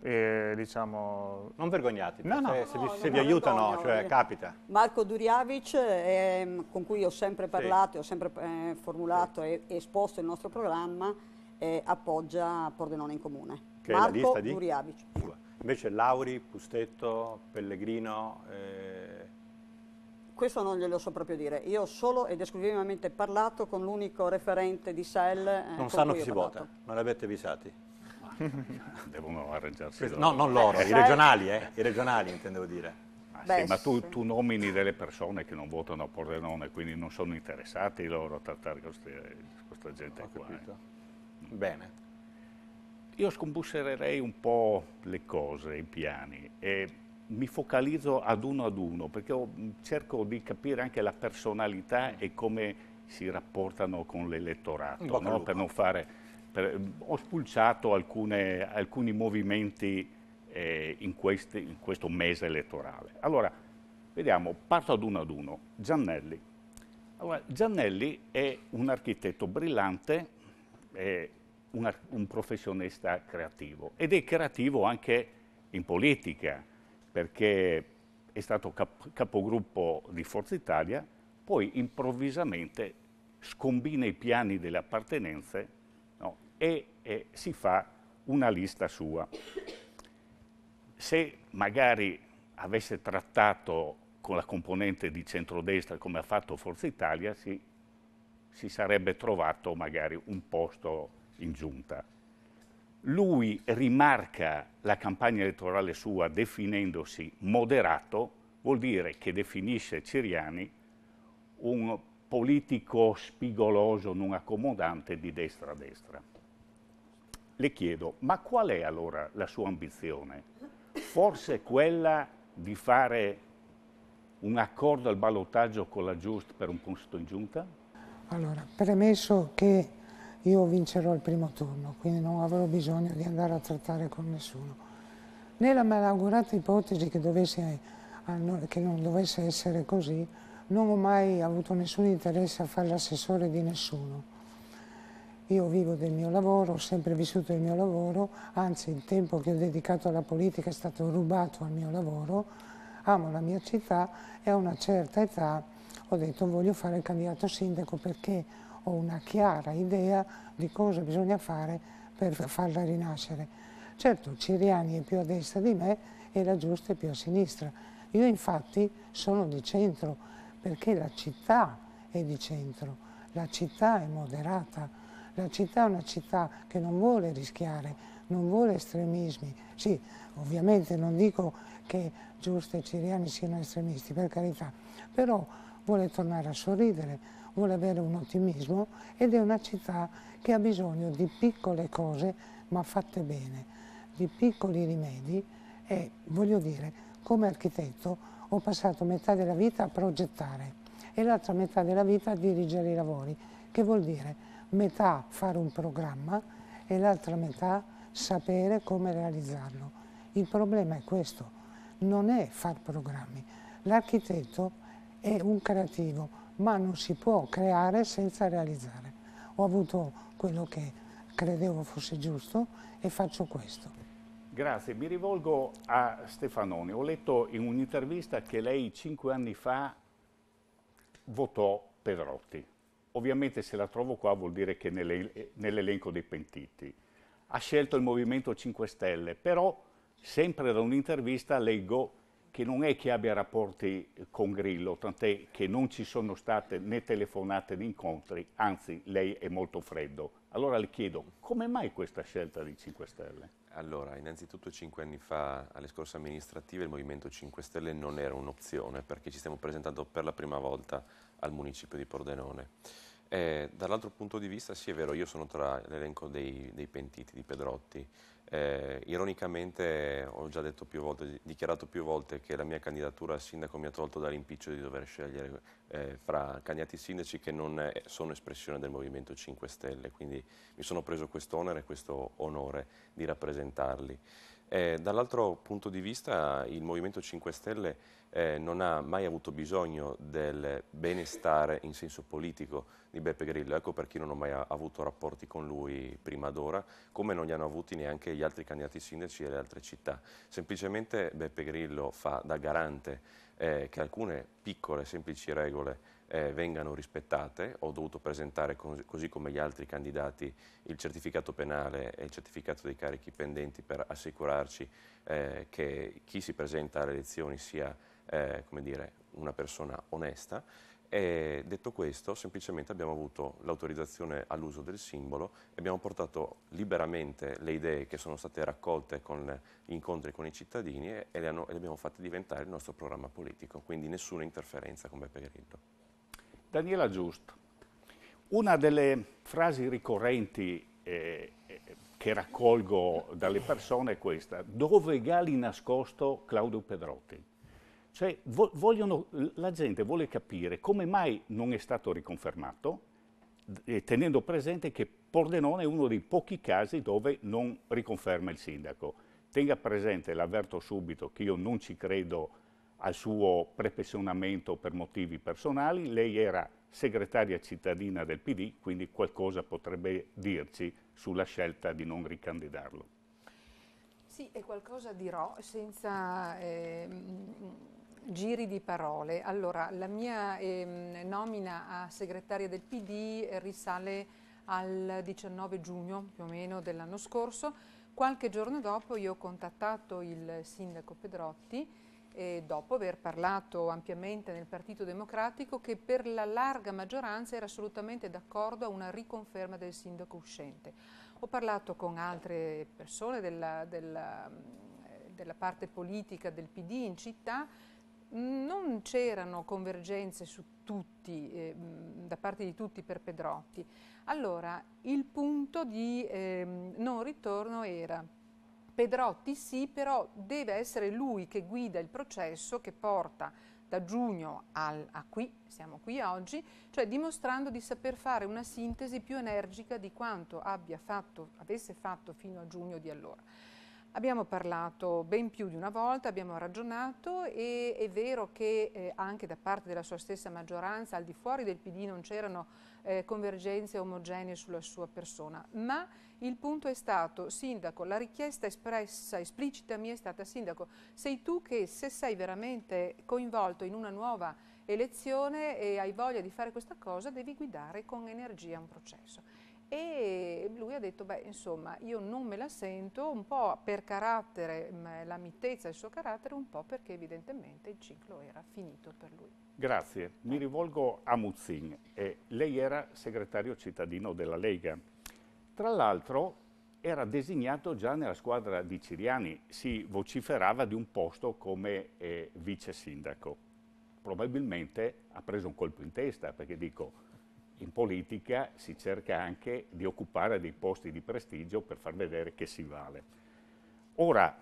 e diciamo... Non vergognatevi, No, no. se, se vi, No, se non vi mi aiutano, vergogno, cioè eh. capita. Marco Duriavic, ehm, con cui ho sempre parlato, ho sempre eh, formulato e e esposto il nostro programma, eh, appoggia Pordenone in Comune. Che è la Marco lista di? Duriavic. Sua. Invece Lauri, Pustetto, Pellegrino... eh, Questo non glielo so proprio dire. Io ho solo ed esclusivamente parlato con l'unico referente di S E L. Eh, non con sanno cui chi ho si parlato. vota, non li avete avvisati? Devono arrangiarsi Questo- loro. no, non loro, Beh, i sai- regionali, eh, i regionali intendevo dire. Ah, Beh, sì, ma tu, sì. tu nomini delle persone che non votano a Pordenone, quindi non sono interessati loro a trattare queste- questa gente Ho qua. eh. capito. Bene. Io scombussolerei un po' le cose, i piani, e mi focalizzo ad uno ad uno, perché ho- cerco di capire anche la personalità e come si rapportano con l'elettorato, In bocca al no? lupo. Per non fare... per- ho spulciato alcune- alcuni movimenti eh, in, questi- in questo mese elettorale. Allora, vediamo, parto ad uno ad uno. Giannelli. Allora, Giannelli è un architetto brillante, è un, ar- un professionista creativo ed è creativo anche in politica, perché è stato cap- capogruppo di Forza Italia, poi improvvisamente scombina i piani delle appartenenze, no, e, e si fa una lista sua. Se magari avesse trattato con la componente di centrodestra come ha fatto Forza Italia, si, si sarebbe trovato magari un posto in giunta. Lui rimarca la campagna elettorale sua definendosi moderato, vuol dire che definisce Ciriani un politico spigoloso, non accomodante di destra a destra. Le chiedo, ma qual è allora la sua ambizione? Forse quella di fare un accordo al ballottaggio con la Giust per un posto in giunta? Allora, premesso che io vincerò il primo turno, quindi non avrò bisogno di andare a trattare con nessuno. Nella malaugurata ipotesi che, dovesse, che non dovesse essere così, non ho mai avuto nessun interesse a fare l'assessore di nessuno. Io vivo del mio lavoro, ho sempre vissuto il mio lavoro, anzi il tempo che ho dedicato alla politica è stato rubato al mio lavoro, amo la mia città e a una certa età ho detto voglio fare il candidato sindaco perché ho una chiara idea di cosa bisogna fare per farla rinascere. Certo, Ciriani è più a destra di me e la Giusta è più a sinistra. Io infatti sono di centro perché la città è di centro, la città è moderata. La città è una città che non vuole rischiare, non vuole estremismi. Sì, ovviamente non dico che Giusta e Ciriani siano estremisti, per carità, però vuole tornare a sorridere, vuole avere un ottimismo ed è una città che ha bisogno di piccole cose ma fatte bene, di piccoli rimedi e voglio dire, come architetto ho passato metà della vita a progettare e l'altra metà della vita a dirigere i lavori, che vuol dire metà fare un programma e l'altra metà sapere come realizzarlo. Il problema è questo, non è far programmi. L'architetto è un creativo, ma non si può creare senza realizzare. Ho avuto quello che credevo fosse giusto e faccio questo. Grazie, mi rivolgo a Stefanoni. Ho letto in un'intervista che lei cinque anni fa votò Pedrotti. Ovviamente se la trovo qua vuol dire che nell'elenco dei pentiti. Ha scelto il Movimento cinque Stelle, però sempre da un'intervista leggo che non è che abbia rapporti con Grillo, tant'è che non ci sono state né telefonate né incontri, anzi lei è molto freddo. Allora le chiedo, come mai questa scelta di cinque Stelle? Allora, innanzitutto cinque anni fa, alle scorse amministrative, il Movimento cinque Stelle non era un'opzione, perché ci stiamo presentando per la prima volta al municipio di Pordenone. Eh, dall'altro punto di vista, sì è vero, io sono tra l'elenco dei, dei pentiti di Pedrotti. Eh, ironicamente ho già detto più volte, dichiarato più volte che la mia candidatura al sindaco mi ha tolto dall'impiccio di dover scegliere eh, fra candidati sindaci che non è, sono espressione del Movimento cinque Stelle, quindi mi sono preso quest'onere e questo onore di rappresentarli. Eh, dall'altro punto di vista il Movimento cinque Stelle eh, non ha mai avuto bisogno del benestare in senso politico di Beppe Grillo, ecco perché non ho mai avuto rapporti con lui prima d'ora, come non li hanno avuti neanche gli altri candidati sindaci delle altre città. Semplicemente Beppe Grillo fa da garante eh, che alcune piccole semplici regole Eh, vengano rispettate. Ho dovuto presentare, cos così come gli altri candidati, il certificato penale e il certificato dei carichi pendenti per assicurarci eh, che chi si presenta alle elezioni sia eh, come dire, una persona onesta. E detto questo, semplicemente abbiamo avuto l'autorizzazione all'uso del simbolo e abbiamo portato liberamente le idee che sono state raccolte con gli incontri con i cittadini e, e, le, hanno, e le abbiamo fatte diventare il nostro programma politico, quindi nessuna interferenza con Beppe Grillo. Daniela Giust, una delle frasi ricorrenti eh, che raccolgo dalle persone è questa: dove gali nascosto Claudio Pedrotti? Cioè vo vogliono, la gente vuole capire come mai non è stato riconfermato, eh, tenendo presente che Pordenone è uno dei pochi casi dove non riconferma il sindaco. Tenga presente, l'avverto subito, che io non ci credo al suo prepensionamento per motivi personali. Lei era segretaria cittadina del P D, quindi qualcosa potrebbe dirci sulla scelta di non ricandidarlo. Sì, e qualcosa dirò senza eh, giri di parole. Allora, la mia eh, nomina a segretaria del P D risale al diciannove giugno più o meno dell'anno scorso. Qualche giorno dopo io ho contattato il sindaco Pedrotti, e dopo aver parlato ampiamente nel Partito Democratico, che per la larga maggioranza era assolutamente d'accordo a una riconferma del sindaco uscente. Ho parlato con altre persone della, della, della parte politica del P D in città, non c'erano convergenze su tutti, eh, da parte di tutti per Pedrotti. Allora, il punto di eh, non ritorno era: Pedrotti sì, però deve essere lui che guida il processo che porta da giugno al, a qui, siamo qui oggi, cioè dimostrando di saper fare una sintesi più energica di quanto abbia fatto, avesse fatto fino a giugno di allora. Abbiamo parlato ben più di una volta, abbiamo ragionato e è vero che eh, anche da parte della sua stessa maggioranza, al di fuori del P D, non c'erano eh, convergenze omogenee sulla sua persona, ma il punto è stato: sindaco, la richiesta espressa, esplicita mia è stata: sindaco, sei tu che, se sei veramente coinvolto in una nuova elezione e hai voglia di fare questa cosa, devi guidare con energia un processo. E lui ha detto: beh, insomma, io non me la sento, un po' per carattere, la mitezza del suo carattere, un po' perché evidentemente il ciclo era finito per lui. Grazie. Mi rivolgo a Muzzin. Eh, lei era segretario cittadino della Lega. Tra l'altro era designato già nella squadra di Ciriani, si vociferava di un posto come eh, vice sindaco. Probabilmente ha preso un colpo in testa, perché dico, in politica si cerca anche di occupare dei posti di prestigio per far vedere che si vale. Ora,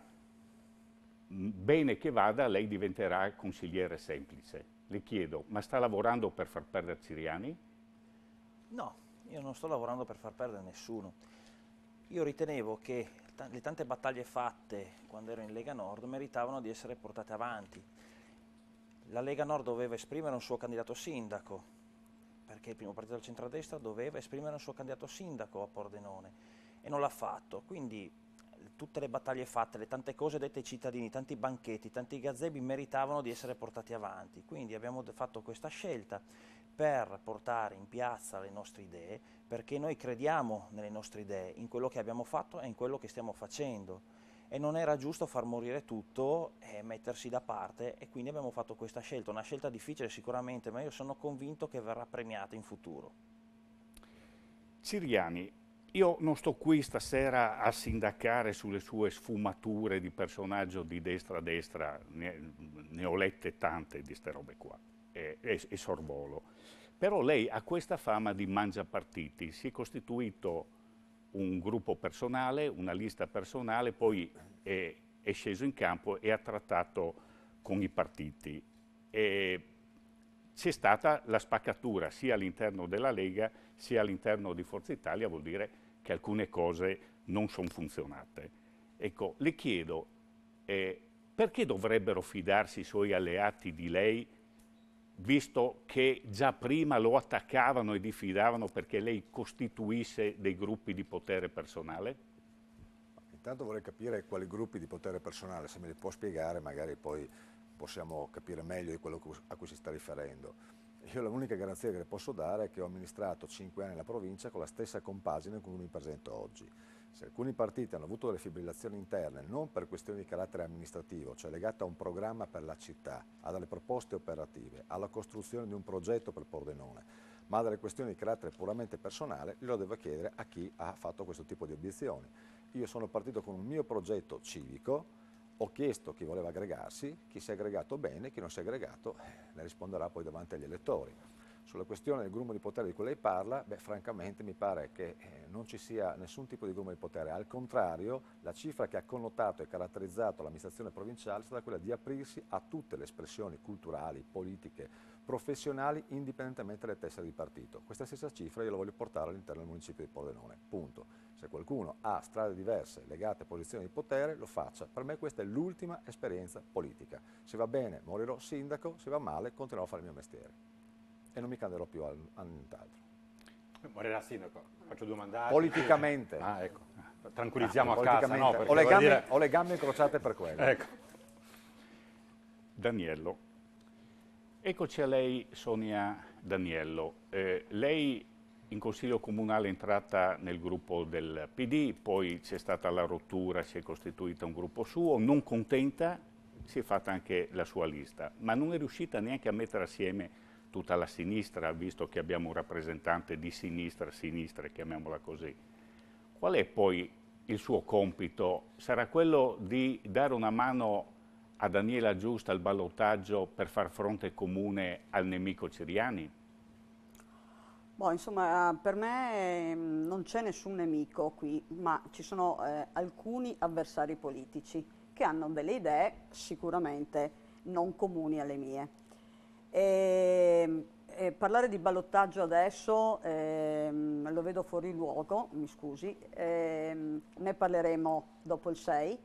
bene che vada, lei diventerà consigliere semplice. Le chiedo, ma sta lavorando per far perdere Ciriani? No, io non sto lavorando per far perdere nessuno. Io ritenevo che le tante battaglie fatte quando ero in Lega Nord meritavano di essere portate avanti. La Lega Nord doveva esprimere un suo candidato sindaco, perché il primo partito del centrodestra doveva esprimere un suo candidato sindaco a Pordenone e non l'ha fatto. Quindi tutte le battaglie fatte, le tante cose dette ai cittadini, tanti banchetti, tanti gazebi meritavano di essere portati avanti. Quindi abbiamo fatto questa scelta per portare in piazza le nostre idee, perché noi crediamo nelle nostre idee, in quello che abbiamo fatto e in quello che stiamo facendo. E non era giusto far morire tutto e mettersi da parte, e quindi abbiamo fatto questa scelta, una scelta difficile sicuramente, ma io sono convinto che verrà premiata in futuro. Ciriani, io non sto qui stasera a sindacare sulle sue sfumature di personaggio di destra a destra, ne, ne ho lette tante di ste robe qua, e, e, e sorvolo. Però lei ha questa fama di mangiapartiti, si è costituito un gruppo personale, una lista personale, poi è, è sceso in campo e ha trattato con i partiti. C'è stata la spaccatura sia all'interno della Lega sia all'interno di Forza Italia, vuol dire che alcune cose non sono funzionate. Ecco, le chiedo, eh, perché dovrebbero fidarsi i suoi alleati di lei, visto che già prima lo attaccavano e diffidavano perché lei costituisse dei gruppi di potere personale? Intanto vorrei capire quali gruppi di potere personale, se me li può spiegare magari poi possiamo capire meglio di quello a cui si sta riferendo. Io l'unica garanzia che le posso dare è che ho amministrato cinque anni la provincia con la stessa compagine con cui mi presento oggi. Se alcuni partiti hanno avuto delle fibrillazioni interne, non per questioni di carattere amministrativo, cioè legate a un programma per la città, a delle proposte operative, alla costruzione di un progetto per Pordenone, ma a delle questioni di carattere puramente personale, glielo devo chiedere a chi ha fatto questo tipo di obiezioni. Io sono partito con un mio progetto civico, ho chiesto chi voleva aggregarsi, chi si è aggregato bene, chi non si è aggregato eh, ne risponderà poi davanti agli elettori. Sulla questione del grumo di potere di cui lei parla, beh, francamente mi pare che eh, non ci sia nessun tipo di grumo di potere, al contrario la cifra che ha connotato e caratterizzato l'amministrazione provinciale è stata quella di aprirsi a tutte le espressioni culturali, politiche, professionali, indipendentemente dalle tessere di partito. Questa stessa cifra io la voglio portare all'interno del municipio di Pordenone, punto. Se qualcuno ha strade diverse legate a posizioni di potere, lo faccia. Per me questa è l'ultima esperienza politica. Se va bene morirò sindaco, se va male continuerò a fare il mio mestiere. E non mi canderò più a, a nient'altro. Morirà sindaco? Faccio due mandati. Politicamente. Ah, ecco. Tranquillizziamo ah, a casa, no? Ho le, gambe, dire... ho le gambe incrociate per quello. Ecco. Daniello. Eccoci a lei, Sonia Daniello. Eh, lei in Consiglio Comunale è entrata nel gruppo del P D, poi c'è stata la rottura, si è costituita un gruppo suo, non contenta, si è fatta anche la sua lista, ma non è riuscita neanche a mettere assieme tutta la sinistra, visto che abbiamo un rappresentante di sinistra, sinistra, chiamiamola così. Qual è poi il suo compito? Sarà quello di dare una mano a Daniela Giusta al ballottaggio per far fronte comune al nemico Ciriani? Boh, insomma, per me non c'è nessun nemico qui, ma ci sono eh, alcuni avversari politici che hanno delle idee sicuramente non comuni alle mie. E, e parlare di ballottaggio adesso eh, lo vedo fuori luogo, mi scusi, eh, ne parleremo dopo il sei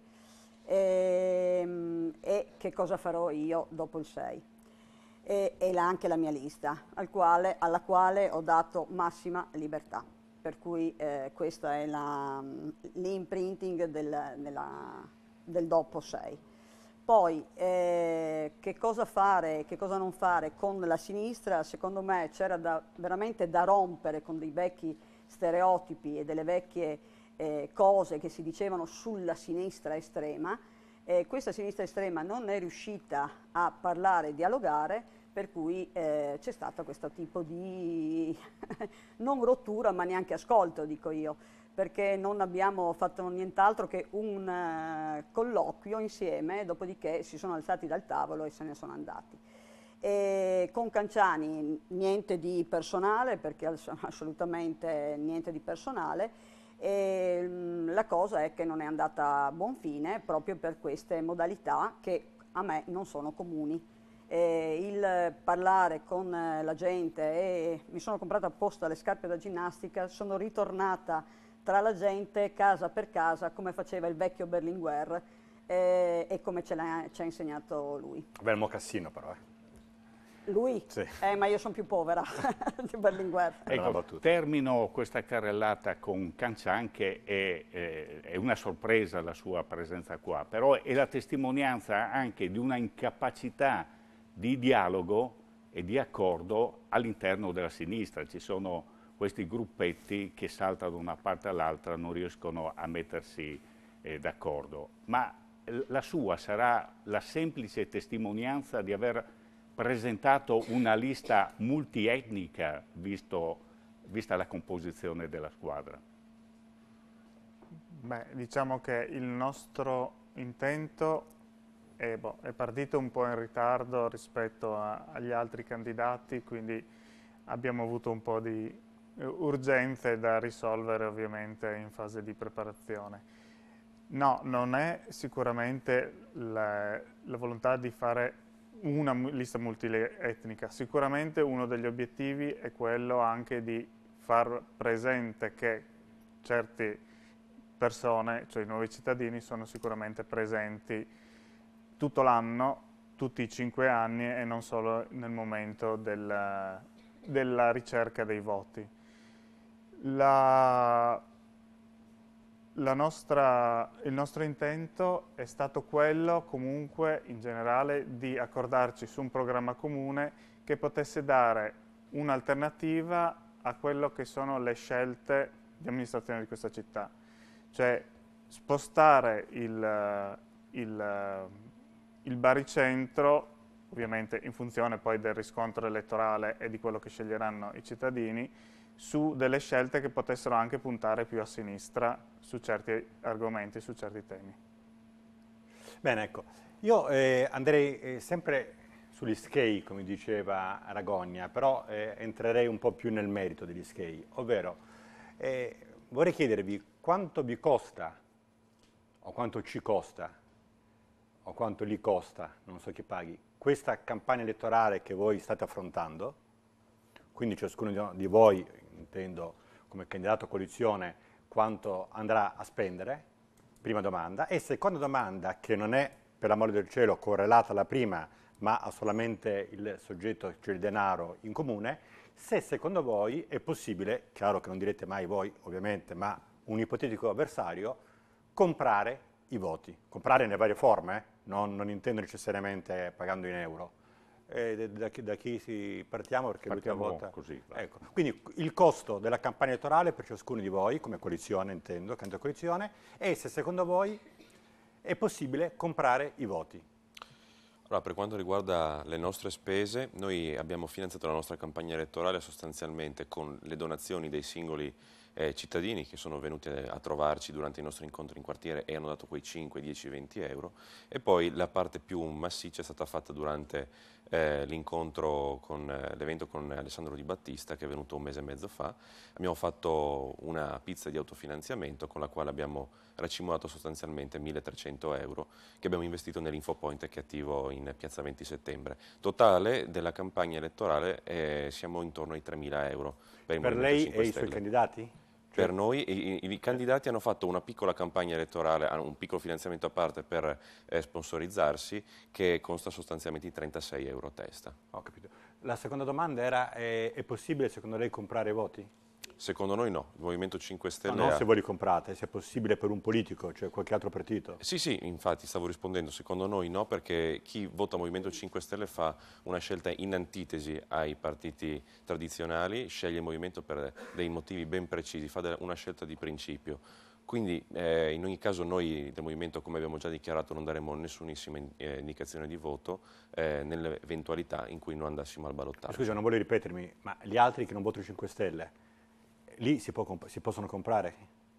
e, e che cosa farò io dopo il sei. E, e anche la mia lista, al quale, alla quale ho dato massima libertà, per cui eh, questo è l'imprinting del, della, del dopo sei. Poi eh, che cosa fare, che cosa non fare con la sinistra, secondo me c'era da, veramente da rompere con dei vecchi stereotipi e delle vecchie eh, cose che si dicevano sulla sinistra estrema. Eh, questa sinistra estrema non è riuscita a parlare e dialogare, per cui eh, c'è stato questo tipo di non rottura ma neanche ascolto, dico io, perché non abbiamo fatto nient'altro che un uh, colloquio insieme, dopodiché si sono alzati dal tavolo e se ne sono andati. E con Canciani niente di personale, perché assolutamente niente di personale, e mh, la cosa è che non è andata a buon fine proprio per queste modalità che a me non sono comuni. E il parlare con la gente, e mi sono comprata apposta le scarpe da ginnastica, sono ritornata tra la gente casa per casa come faceva il vecchio Berlinguer eh, e come ce l'ha ci ha insegnato lui. Bel mocassino però, eh. Lui? Sì. Eh, ma io sono più povera di Berlinguer. Ecco, termino questa carrellata con Cancian, che è, eh, è una sorpresa la sua presenza qua, però è la testimonianza anche di una incapacità di dialogo e di accordo all'interno della sinistra. Ci sono questi gruppetti che saltano da una parte all'altra, non riescono a mettersi eh, d'accordo. Ma la sua sarà la semplice testimonianza di aver presentato una lista multietnica, visto, vista la composizione della squadra? Beh, diciamo che il nostro intento è, boh, è partito un po' in ritardo rispetto a, agli altri candidati, quindi abbiamo avuto un po' di urgenze da risolvere ovviamente in fase di preparazione. No, non è sicuramente la, la volontà di fare una lista multietnica, sicuramente uno degli obiettivi è quello anche di far presente che certi persone, cioè i nuovi cittadini, sono sicuramente presenti tutto l'anno, tutti i cinque anni e non solo nel momento del, della ricerca dei voti. La, la nostra, il nostro intento è stato quello comunque in generale di accordarci su un programma comune che potesse dare un'alternativa a quello che sono le scelte di amministrazione di questa città, cioè spostare il, il, il baricentro, ovviamente in funzione poi del riscontro elettorale e di quello che sceglieranno i cittadini, su delle scelte che potessero anche puntare più a sinistra su certi argomenti, su certi temi. Bene, ecco, io eh, andrei eh, sempre sugli schei, come diceva Ragogna, però eh, entrerei un po' più nel merito degli schei, ovvero eh, vorrei chiedervi quanto vi costa, o quanto ci costa, o quanto gli costa, non so chi paghi, questa campagna elettorale che voi state affrontando, quindi ciascuno di voi, intendo come candidato a coalizione, quanto andrà a spendere, prima domanda, e seconda domanda che non è per l'amore del cielo correlata alla prima, ma ha solamente il soggetto, cioè il denaro in comune, se secondo voi è possibile, chiaro che non direte mai voi ovviamente, ma un ipotetico avversario, comprare i voti, comprare nelle varie forme, eh? non, non intendo necessariamente pagando in euro. Eh, da, chi, da chi si partiamo perché l'ultima volta così. Ecco. Quindi il costo della campagna elettorale per ciascuno di voi, come coalizione intendo, candidato a coalizione, e se secondo voi è possibile comprare i voti. Allora, per quanto riguarda le nostre spese, noi abbiamo finanziato la nostra campagna elettorale sostanzialmente con le donazioni dei singoli eh, cittadini che sono venuti a trovarci durante i nostri incontri in quartiere e hanno dato quei cinque, dieci, venti euro, e poi la parte più massiccia è stata fatta durante eh, l'incontro con eh, l'evento con Alessandro Di Battista, che è venuto un mese e mezzo fa. Abbiamo fatto una pizza di autofinanziamento con la quale abbiamo racimolato sostanzialmente milletrecento euro che abbiamo investito nell'Infopoint che è attivo in piazza venti settembre. Totale della campagna elettorale eh, siamo intorno ai tremila euro. Per, per lei e i suoi candidati? Per noi i, i candidati hanno fatto una piccola campagna elettorale, un piccolo finanziamento a parte per eh, sponsorizzarsi, che consta sostanzialmente di trentasei euro a testa. Ho capito. La seconda domanda era, è, è possibile secondo lei comprare voti? Secondo noi no, il Movimento cinque Stelle... No, non ha... se voi li comprate, se è possibile per un politico, cioè qualche altro partito. Sì, sì, infatti stavo rispondendo, secondo noi no, perché chi vota Movimento cinque Stelle fa una scelta in antitesi ai partiti tradizionali, sceglie il Movimento per dei motivi ben precisi, fa una scelta di principio. Quindi eh, in ogni caso noi del Movimento, come abbiamo già dichiarato, non daremo nessunissima eh, indicazione di voto eh, nell'eventualità in cui non andassimo al ballottaggio. Scusa, non voglio ripetermi, ma gli altri che non votano cinque Stelle, lì si, può si possono comprare?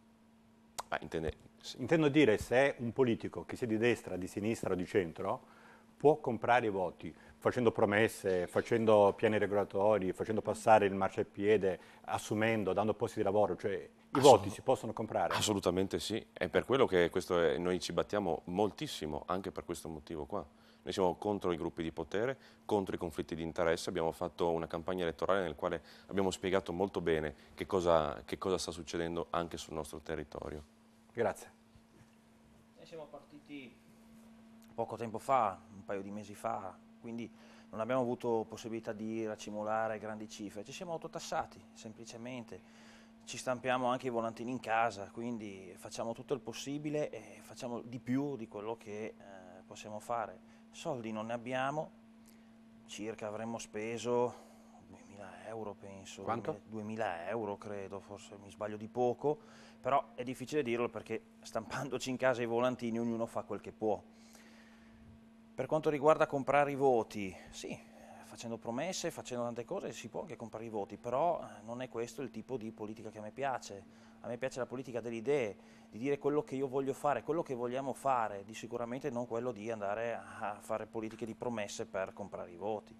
Ah, intende... Intendo dire, se un politico che sia di destra, di sinistra o di centro può comprare i voti facendo promesse, facendo piani regolatori, facendo passare il marciapiede, assumendo, dando posti di lavoro, cioè i Assolut- voti si possono comprare? Assolutamente sì, è per quello che questo è, noi ci battiamo moltissimo, anche per questo motivo qua. Noi siamo contro i gruppi di potere, contro i conflitti di interesse, abbiamo fatto una campagna elettorale nel quale abbiamo spiegato molto bene che cosa, che cosa sta succedendo anche sul nostro territorio. Grazie. Noi siamo partiti poco tempo fa, un paio di mesi fa, quindi non abbiamo avuto possibilità di racimolare grandi cifre, ci siamo autotassati semplicemente, ci stampiamo anche i volantini in casa, quindi facciamo tutto il possibile e facciamo di più di quello che eh, possiamo fare. Soldi non ne abbiamo, circa avremmo speso duemila euro penso. Quanto? duemila euro credo, forse mi sbaglio di poco, però è difficile dirlo perché stampandoci in casa i volantini ognuno fa quel che può. Per quanto riguarda comprare i voti, sì, facendo promesse, facendo tante cose si può anche comprare i voti, però non è questo il tipo di politica che a me piace. A me piace la politica delle idee, di dire quello che io voglio fare, quello che vogliamo fare, di sicuramente non quello di andare a fare politiche di promesse per comprare i voti.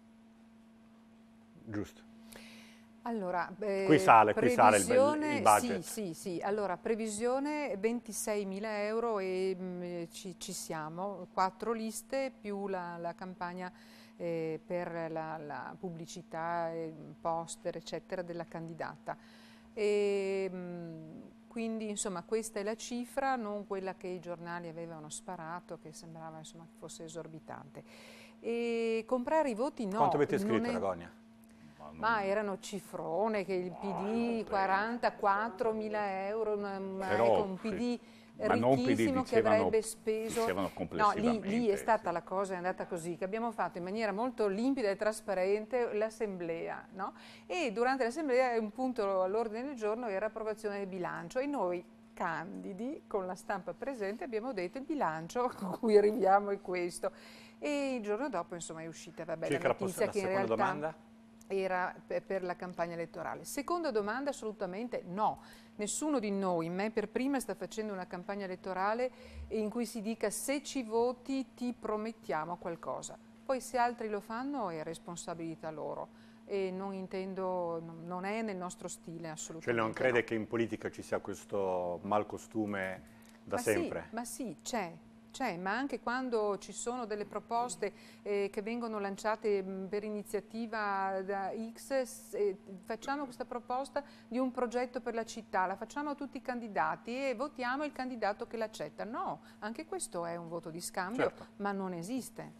Giusto. Allora, eh, qui sale, qui sale il, il, il budget. Sì, sì, sì. Allora, previsione ventiseimila euro e mh, ci, ci siamo, quattro liste più la, la campagna eh, per la, la pubblicità, eh, poster, eccetera, della candidata. E, mh, quindi insomma questa è la cifra, non quella che i giornali avevano sparato, che sembrava insomma che fosse esorbitante. E comprare i voti no. Quanto avete scritto, è... Ragonia? Ma erano cifrone, che il P D quarantaquattromila euro, una, una, Però, ecco, un P D sì, ma non P D, ricchissimo che dicevano- avrebbe speso... dicevano No, lì, complessivamente, lì è stata sì. la cosa, è andata così, che abbiamo fatto in maniera molto limpida e trasparente l'assemblea, no? E durante l'assemblea un punto all'ordine del giorno era approvazione del bilancio e noi candidi, con la stampa presente, abbiamo detto il bilancio a cui arriviamo è questo. E il giorno dopo insomma è uscita vabbè, Circa la la, poss- notizia la che in seconda realtà domanda? era per, per la campagna elettorale. Seconda domanda, assolutamente no. Nessuno di noi, me per prima, sta facendo una campagna elettorale in cui si dica se ci voti ti promettiamo qualcosa. Poi se altri lo fanno è responsabilità loro e non intendo, non è nel nostro stile Cioè assolutamente. non crede no. che in politica ci sia questo malcostume da ma sempre? Sì, ma sì, c'è. C'è, ma anche quando ci sono delle proposte eh, che vengono lanciate mh, per iniziativa da X, se, facciamo questa proposta di un progetto per la città, la facciamo a tutti i candidati e votiamo il candidato che l'accetta. No, anche questo è un voto di scambio, Certo. ma non esiste.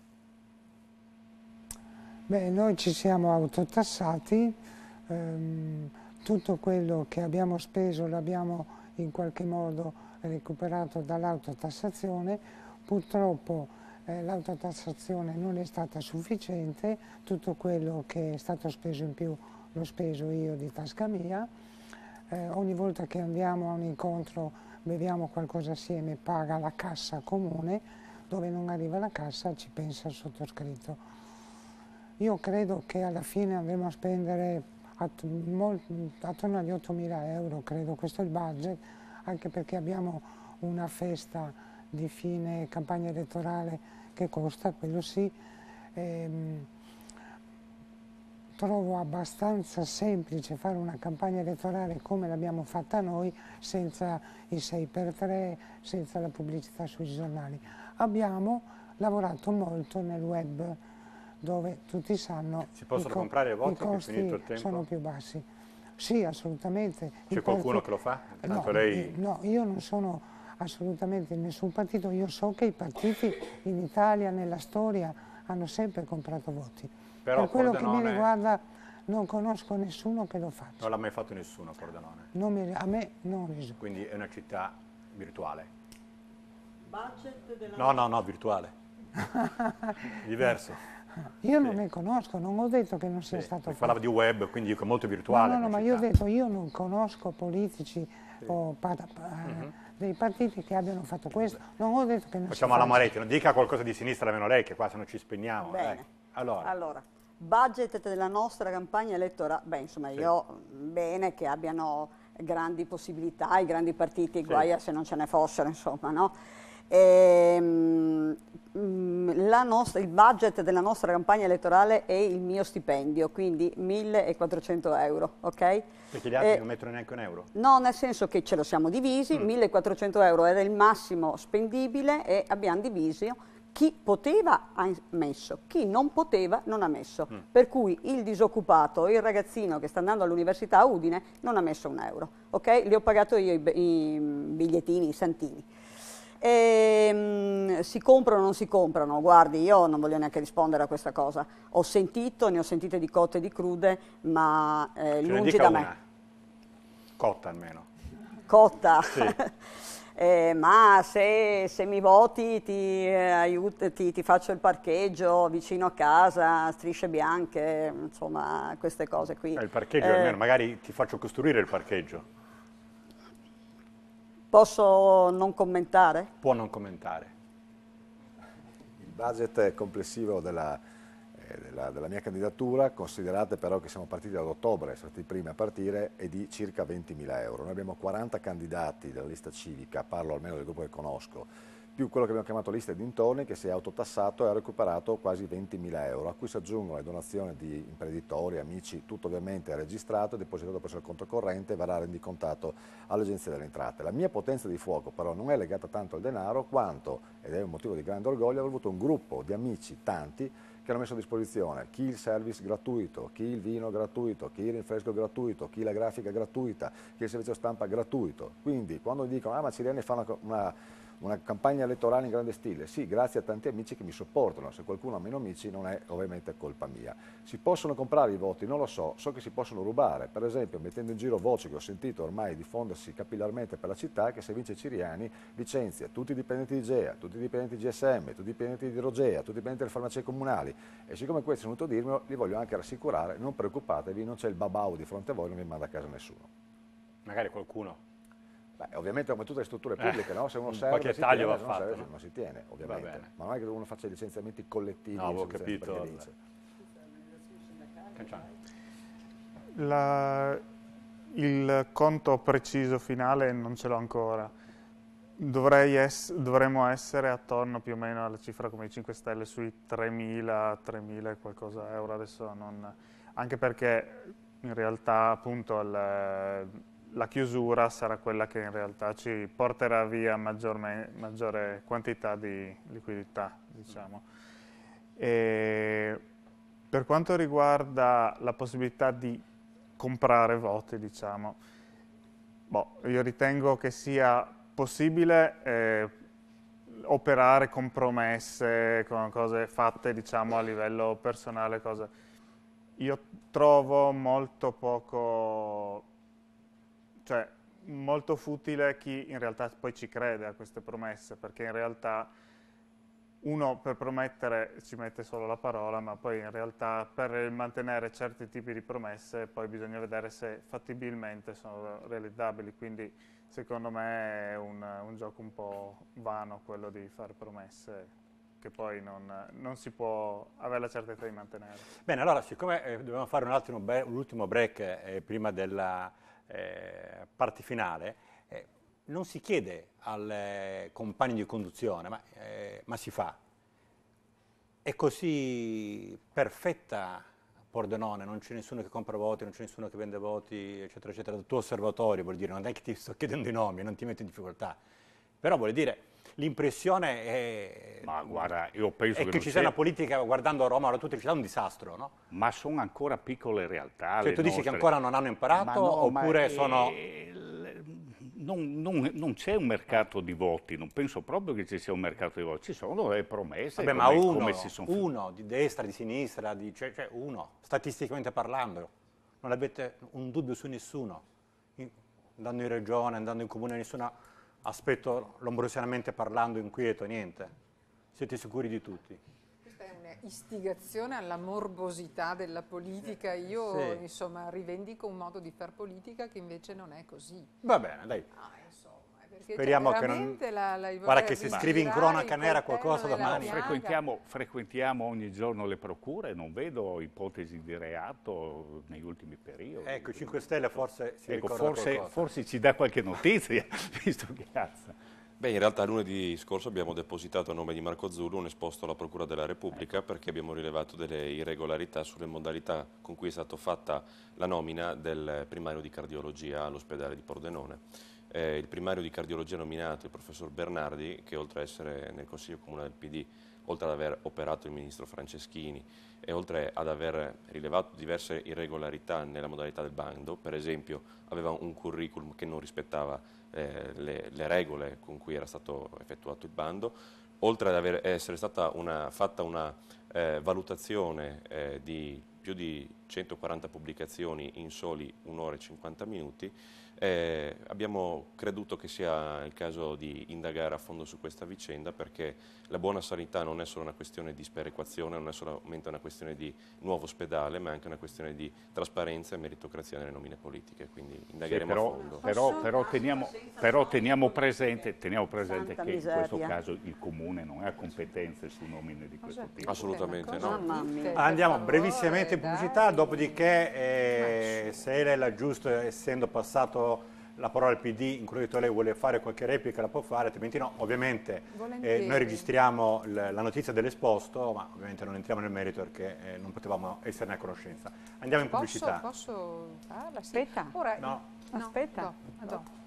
Beh, noi ci siamo autotassati, ehm, tutto quello che abbiamo speso l'abbiamo in qualche modo recuperato dall'autotassazione. Purtroppo eh, l'autotassazione non è stata sufficiente, tutto quello che è stato speso in più l'ho speso io di tasca mia. Eh, ogni volta che andiamo a un incontro, beviamo qualcosa assieme, paga la cassa comune, dove non arriva la cassa ci pensa il sottoscritto. Io credo che alla fine andremo a spendere att- mol- attorno agli ottomila euro, credo, questo è il budget, anche perché abbiamo una festa di fine campagna elettorale che costa, quello sì. Ehm, trovo abbastanza semplice fare una campagna elettorale come l'abbiamo fatta noi, senza i sei per tre, senza la pubblicità sui giornali. Abbiamo lavorato molto nel web, dove tutti sanno Si possono i co- comprare voti, i che è costi finito il tempo? sono più bassi. Sì, assolutamente. C'è I qualcuno parti- che lo fa? No, Tanto lei... no, io non sono assolutamente in nessun partito, io so che i partiti in Italia, nella storia, hanno sempre comprato voti. Però per quello che mi Pordenone- riguarda non conosco nessuno che lo faccia. Non l'ha mai fatto nessuno, Pordenone. Non mi- a me non risulta. Quindi è una città virtuale. Budget della No, no, no, virtuale. Diverso. Io non ne conosco, non ho detto che non sia Sì, stato mi parlava fatto. di web, quindi dico molto No, virtuale. no, no, come ma io ho città. detto, io non conosco politici o pa- pa- Mhm. dei partiti che abbiano fatto questo. Non ho detto che non Facciamo si la faccia. Moretti, non dica qualcosa di sinistra almeno lei, che qua se no ci spegniamo. Bene. dai. Allora, Allora, budget della nostra campagna elettorale, beh insomma Sì. io bene che abbiano grandi possibilità, i grandi partiti, Sì. guai se non ce ne fossero insomma, no? Ehm, mm, la nostra- il budget della nostra campagna elettorale è il mio stipendio, quindi millequattrocento euro, ok? perché gli altri Eh, non mettono neanche un euro? No, nel senso che ce lo siamo divisi, Mm. millequattrocento euro era il massimo spendibile e abbiamo diviso chi poteva ha messo, chi non poteva non ha messo. Mm. Per cui il disoccupato, il ragazzino che sta andando all'università a Udine non ha messo un euro, ok? Li ho pagato io i, i bigliettini, i santini. Ehm, si comprano o non si comprano? Guardi, io non voglio neanche rispondere a questa cosa. Ho sentito, ne ho sentite di cotte e di crude, ma eh, Ce ne lungi dica da una. me. Cotta almeno. Cotta. Sì. Eh, ma se, se mi voti ti, eh, aiut- ti, ti faccio il parcheggio vicino a casa, strisce bianche, insomma queste cose qui. Eh, il parcheggio Eh, almeno, magari ti faccio costruire il parcheggio. Posso non commentare? Può non commentare. Il budget complessivo della, eh, della, della mia candidatura, considerate però che siamo partiti ad ottobre, siamo stati i primi a partire, è di circa ventimila euro. Noi abbiamo quaranta candidati della lista civica, parlo almeno del gruppo che conosco, più quello che abbiamo chiamato lista e dintorni, che si è autotassato e ha recuperato quasi ventimila euro, a cui si aggiungono le donazioni di imprenditori, amici, tutto ovviamente è registrato, depositato presso il conto corrente e verrà rendicontato all'Agenzia delle Entrate. La mia potenza di fuoco però non è legata tanto al denaro quanto, ed è un motivo di grande orgoglio, aver avuto un gruppo di amici, tanti, che hanno messo a disposizione chi il service gratuito, chi il vino gratuito, chi il rinfresco gratuito, chi la grafica gratuita, chi il servizio stampa gratuito. Quindi quando dicono ah ma Ciriani fa una, una una campagna elettorale in grande stile, sì, grazie a tanti amici che mi sopportano, se qualcuno ha meno amici non è ovviamente colpa mia. Si possono comprare i voti? Non lo so, so che si possono rubare, per esempio mettendo in giro voci che ho sentito ormai diffondersi capillarmente per la città, che se vince Ciriani licenzia tutti i dipendenti di Gea, tutti i dipendenti di G S M, tutti i dipendenti di Rogea, tutti i dipendenti delle farmacie comunali, e siccome questo è venuto a dirmelo, li voglio anche rassicurare, non preoccupatevi, non c'è il babau di fronte a voi, non vi manda a casa nessuno. Magari qualcuno. Beh, ovviamente come tutte le strutture pubbliche, eh, no? Se uno un serve, qualche si taglio tiene, va se non fatto, serve, no? non si tiene, ovviamente. bene. Ma non è che uno faccia licenziamenti collettivi. No, avevo capito. perché vince. La, il conto preciso finale non ce l'ho ancora. Dovrei ess- dovremmo essere attorno più o meno alla cifra come i cinque Stelle sui tremila, tremila e qualcosa euro. Adesso non, anche perché in realtà appunto il, la chiusura sarà quella che in realtà ci porterà via maggiorme, maggiore quantità di liquidità, diciamo. E per quanto riguarda la possibilità di comprare voti, diciamo, boh, io ritengo che sia possibile eh, operare con promesse, con cose fatte, diciamo, a livello personale, cose. Io trovo molto poco, cioè molto futile chi in realtà poi ci crede a queste promesse, perché in realtà uno per promettere ci mette solo la parola, ma poi in realtà per mantenere certi tipi di promesse poi bisogna vedere se fattibilmente sono realizzabili, quindi secondo me è un, un gioco un po' vano quello di fare promesse che poi non, non si può avere la certezza di mantenere. Bene, allora siccome eh, dobbiamo fare un, altro, un ultimo break eh, prima della eh, parte finale, eh, non si chiede ai compagni di conduzione, ma, eh, ma si fa. È così perfetta Pordenone, non c'è nessuno che compra voti, non c'è nessuno che vende voti, eccetera, eccetera. Il tuo osservatorio, vuol dire, non è che ti sto chiedendo i nomi, non ti metto in difficoltà. Però vuol dire, l'impressione è, Ma guarda, io penso è che, che ci sia una politica, guardando a Roma, ora tutte le città, un disastro, no? Ma sono ancora piccole realtà. Cioè tu dici nostre. che ancora non hanno imparato, no, oppure è, sono... Non, non, non c'è un mercato di voti, non penso proprio che ci sia un mercato di voti, ci sono delle promesse. Vabbè, come, ma uno, come si sono... uno di destra, di sinistra, di, cioè, cioè uno, statisticamente parlando, non avete un dubbio su nessuno, in, andando in regione, andando in comune, nessuno aspetto lombrosianamente parlando inquieto, niente. Siete sicuri di tutti? Questa è un'istigazione alla morbosità della politica. Io Sì. insomma rivendico un modo di far politica che invece non è così. Va bene, dai. Ah, insomma, perché Speriamo cioè, che non... veramente la, la, Guarda che se scrivi in cronaca il nera coltello qualcosa nella domani... piaga. Frequentiamo, frequentiamo ogni giorno le procure, non vedo ipotesi di reato negli ultimi periodi. Ecco, i cinque Stelle forse si Ecco, ricorda forse, qualcosa. forse ci dà qualche notizia, visto che cazzo. Beh, in realtà lunedì scorso abbiamo depositato a nome di Marco Azzurro un esposto alla Procura della Repubblica perché abbiamo rilevato delle irregolarità sulle modalità con cui è stata fatta la nomina del primario di cardiologia all'ospedale di Pordenone. Eh, il primario di cardiologia nominato, il professor Bernardi, che oltre ad essere nel Consiglio Comunale del P D, oltre ad aver operato il ministro Franceschini e oltre ad aver rilevato diverse irregolarità nella modalità del bando, per esempio aveva un curriculum che non rispettava eh, le, le regole con cui era stato effettuato il bando, oltre ad aver, essere stata una, fatta una eh, valutazione eh, di più di centoquaranta pubblicazioni in soli un'ora e cinquanta minuti, Eh, abbiamo creduto che sia il caso di indagare a fondo su questa vicenda perché la buona sanità non è solo una questione di sperequazione, non è solamente una questione di nuovo ospedale, ma è anche una questione di trasparenza e meritocrazia nelle nomine politiche, quindi indagheremo Sì, però, a fondo. Però, però, teniamo, però teniamo presente, teniamo presente Santa che in miseria. questo caso il Comune non ha competenze su nomine di questo tipo. Assolutamente no. Mamma mia. Andiamo brevissimamente in pubblicità, dopodiché eh, se lei è giusto, essendo passato la parola al P D, in cui lei vuole fare qualche replica la può fare, altrimenti no. Ovviamente eh, noi registriamo l- la notizia dell'esposto, ma ovviamente non entriamo nel merito perché eh, non potevamo esserne a conoscenza. Andiamo in pubblicità. Posso, posso farla? Sì. Aspetta. Ora, No. no, Aspetta. do, do.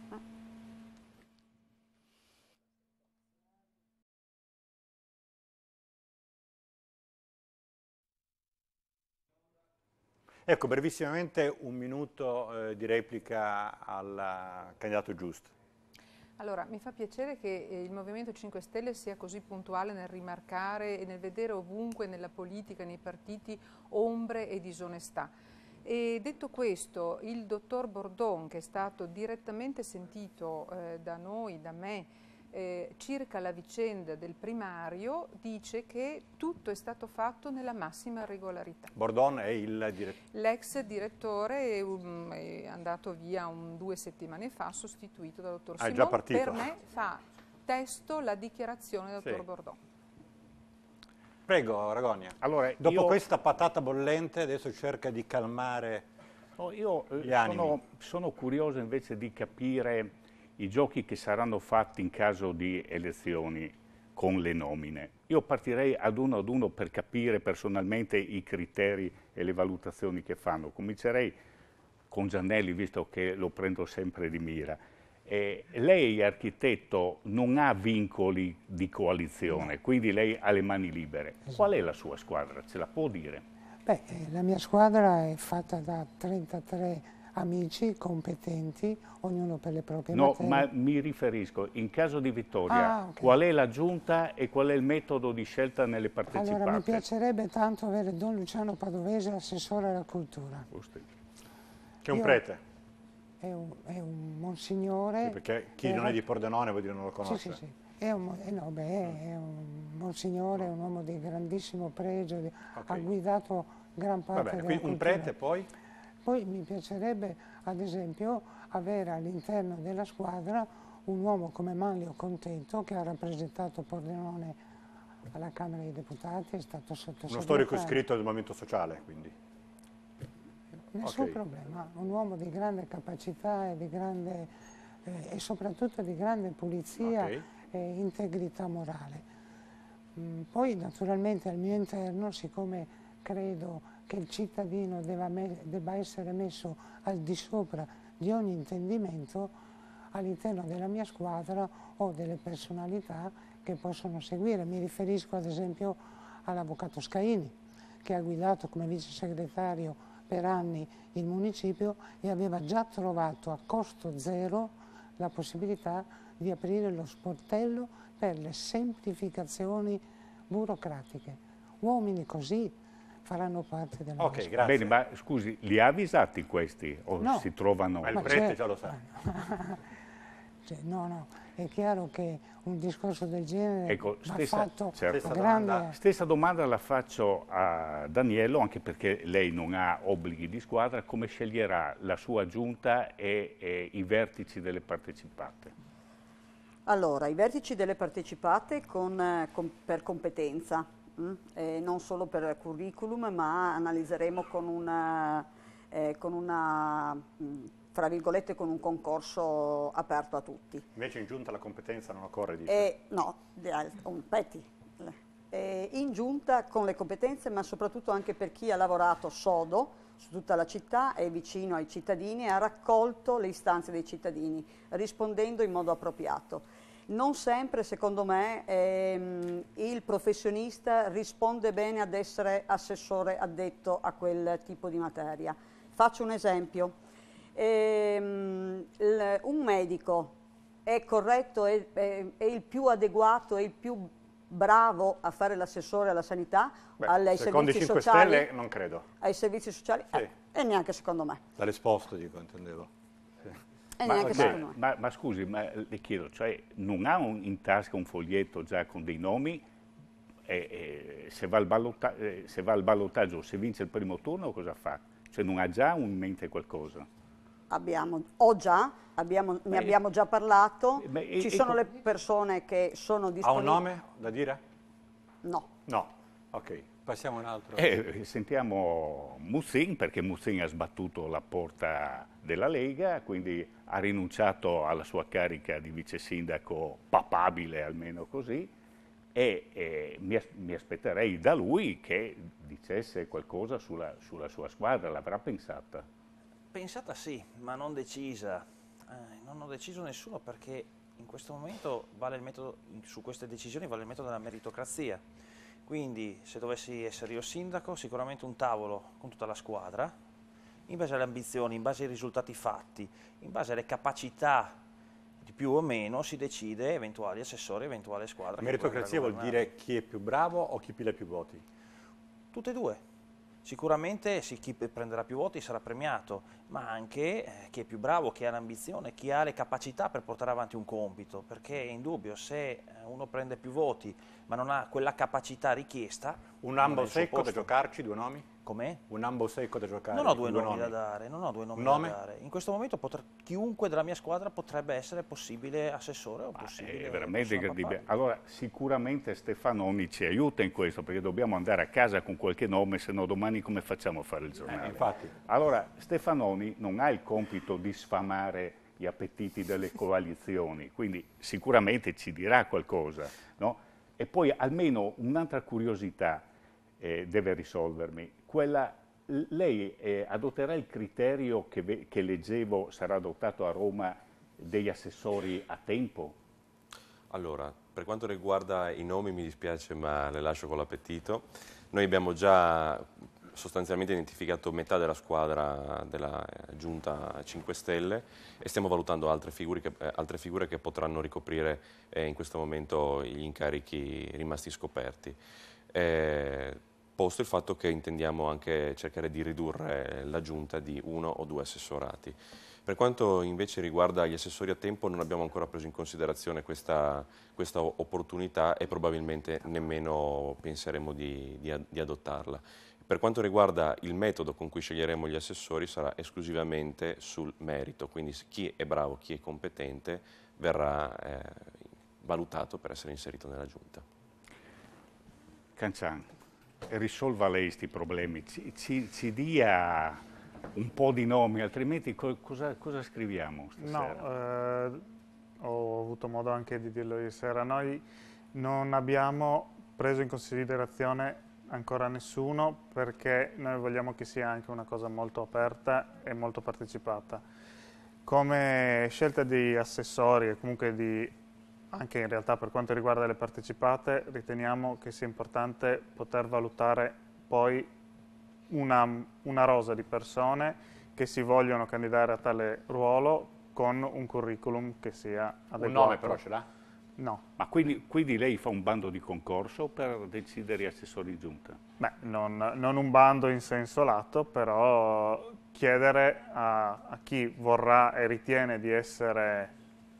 Ecco, brevissimamente un minuto eh, di replica al candidato Giusto. Allora, mi fa piacere che eh, il Movimento cinque Stelle sia così puntuale nel rimarcare e nel vedere ovunque nella politica, nei partiti, ombre e disonestà. E detto questo, il dottor Bordon, che è stato direttamente sentito eh, da noi, da me, eh, circa la vicenda del primario, dice che tutto è stato fatto nella massima regolarità. Bordon è il direttore? L'ex direttore è, um, è andato via un, due settimane fa, sostituito dal dottor Ah, Simon. già partito. Per me fa testo la dichiarazione del dottor Sì. Bordon. Prego, Ragonia. Allora, Dopo io, questa patata bollente adesso cerca di calmare no, io eh, gli animi. sono, sono curioso invece di capire i giochi che saranno fatti in caso di elezioni con le nomine. Io partirei ad uno ad uno per capire personalmente i criteri e le valutazioni che fanno. Comincerei con Giannelli, visto che lo prendo sempre di mira. Eh, lei, architetto, non ha vincoli di coalizione, quindi lei ha le mani libere. Qual è la sua squadra? Ce la può dire? Beh, la mia squadra è fatta da trentatré amici competenti, ognuno per le proprie No, materie. ma mi riferisco, in caso di vittoria, Ah, okay. qual è la giunta e qual è il metodo di scelta nelle partecipate? Allora, mi piacerebbe tanto avere Don Luciano Padovese, assessore alla cultura. Giusto. Che è un Io- prete. È un, è un monsignore. Sì, perché chi che non è era- di Pordenone vuol dire non lo Sì, conosce. sì, sì. È un, eh no, beh, è, è un monsignore, un uomo di grandissimo pregio, di- Ok. ha guidato gran Va parte bene, della quindi un cultura. prete poi? Poi mi piacerebbe, ad esempio, avere all'interno della squadra un uomo come Manlio Contento, che ha rappresentato Pordenone alla Camera dei Deputati, è stato sottosegretario. Uno storico iscritto del Movimento Sociale, quindi. Nessun Ok. problema, un uomo di grande capacità e, di grande, eh, e soprattutto di grande pulizia Ok. e integrità morale. Mm, poi naturalmente al mio interno, siccome credo che il cittadino debba, me- debba essere messo al di sopra di ogni intendimento, all'interno della mia squadra ho delle personalità che possono seguire. Mi riferisco ad esempio all'avvocato Scaini, che ha guidato come vice segretario per anni il municipio e aveva già trovato a costo zero la possibilità di aprire lo sportello per le semplificazioni burocratiche. Uomini così faranno parte della Ok, nostra. grazie. Bene, ma scusi, li ha avvisati questi o No. si trovano? Ma il Ma prete c'è- già lo sa. Cioè, no, no, è chiaro che un discorso del genere Ecco, va stessa- fatto certo. con Stessa grande... domanda. Stessa domanda la faccio a Daniello, anche perché lei non ha obblighi di squadra. Come sceglierà la sua giunta e, e i vertici delle partecipate? Allora, i vertici delle partecipate con, eh, com- per competenza, mh? Eh, non solo per curriculum, ma analizzeremo con una, eh, con una mh, fra virgolette, con un concorso aperto a tutti. Invece in giunta la competenza non occorre, dice. E, no, de- al- un petti. Eh, in giunta con le competenze, ma soprattutto anche per chi ha lavorato sodo su tutta la città, è vicino ai cittadini e ha raccolto le istanze dei cittadini, rispondendo in modo appropriato. Non sempre, secondo me, ehm, il professionista risponde bene ad essere assessore addetto a quel tipo di materia. Faccio un esempio. Ehm, il- un medico è corretto, è, è- è il più adeguato, è il più bravo a fare l'assessore alla sanità, Beh, alle- ai secondo i servizi cinque sociali, Stelle non credo. ai servizi sociali, Sì. eh, e neanche secondo me. Dall'esposto, dico, intendevo. E Ma, neanche ma- secondo me. ma- ma scusi, ma le chiedo, cioè non ha un- in tasca un foglietto già con dei nomi? E, e se, va al ballotta- eh, se va al ballottaggio, se vince il primo turno, cosa fa? Cioè non ha già in mente qualcosa? Abbiamo, ho già, abbiamo, ne Beh, abbiamo già parlato, beh, e- ci e sono co- le persone che sono Ha un disponibili. nome da dire? No. No. Ok, passiamo a un altro. Eh, sentiamo Muzzin, perché Muzzin ha sbattuto la porta della Lega, quindi ha rinunciato alla sua carica di vice sindaco, papabile almeno così, e eh, mi, as- mi aspetterei da lui che dicesse qualcosa sulla, sulla sua squadra, l'avrà pensata. Pensata sì, ma non decisa. Eh, non ho deciso nessuno perché in questo momento vale il metodo, su queste decisioni vale il metodo della meritocrazia. Quindi se dovessi essere io sindaco, sicuramente un tavolo con tutta la squadra, in base alle ambizioni, in base ai risultati fatti, in base alle capacità di più o meno si decide eventuali assessori, eventuale squadra. Meritocrazia vuol dire chi è più bravo o chi piglia più voti? Tutte e due. Sicuramente sì, chi prenderà più voti sarà premiato, ma anche eh, chi è più bravo, chi ha l'ambizione, chi ha le capacità per portare avanti un compito, perché è indubbio se uno prende più voti ma non ha quella capacità richiesta... Un ambo secco da giocarci, due nomi? Com'è? Un ambo secco da giocare. Non ho due, due nomi, nomi da dare, non ho due nomi Un da nome? dare. In questo momento potre, chiunque della mia squadra potrebbe essere possibile assessore o possibile... È veramente persona incredibile. papale. Allora, sicuramente Stefanoni ci aiuta in questo, perché dobbiamo andare a casa con qualche nome, se no domani come facciamo a fare il giornale? Eh, infatti. Allora, Stefanoni non ha il compito di sfamare gli appetiti delle coalizioni, quindi sicuramente ci dirà qualcosa, no? E poi almeno un'altra curiosità eh, deve risolvermi, quella... Lei eh, adotterà il criterio che, che leggevo sarà adottato a Roma degli assessori a tempo? Allora, per quanto riguarda i nomi mi dispiace ma le lascio con l'appetito. Noi abbiamo già sostanzialmente identificato metà della squadra della Giunta cinque Stelle e stiamo valutando altre figure che, eh, altre figure che potranno ricoprire eh, in questo momento gli incarichi rimasti scoperti. Eh, posto il fatto che intendiamo anche cercare di ridurre la giunta di uno o due assessorati. Per quanto invece riguarda gli assessori a tempo non abbiamo ancora preso in considerazione questa, questa opportunità e probabilmente nemmeno penseremo di, di, di adottarla. Per quanto riguarda il metodo con cui sceglieremo gli assessori sarà esclusivamente sul merito, quindi chi è bravo, chi è competente verrà eh, valutato per essere inserito nella giunta. Cancian, risolva lei questi problemi, ci, ci, ci dia un po' di nomi, altrimenti co cosa, cosa scriviamo stasera? No, eh, ho avuto modo anche di dirlo ieri sera, noi non abbiamo preso in considerazione ancora nessuno perché noi vogliamo che sia anche una cosa molto aperta e molto partecipata. Come scelta di assessori e comunque di anche in realtà per quanto riguarda le partecipate, riteniamo che sia importante poter valutare poi una, una rosa di persone che si vogliono candidare a tale ruolo con un curriculum che sia adeguato. Un nome però ce l'ha? No. Ma quindi, quindi lei fa un bando di concorso per decidere gli assessori di giunta? Beh, non, non un bando in senso lato, però chiedere a, a chi vorrà e ritiene di essere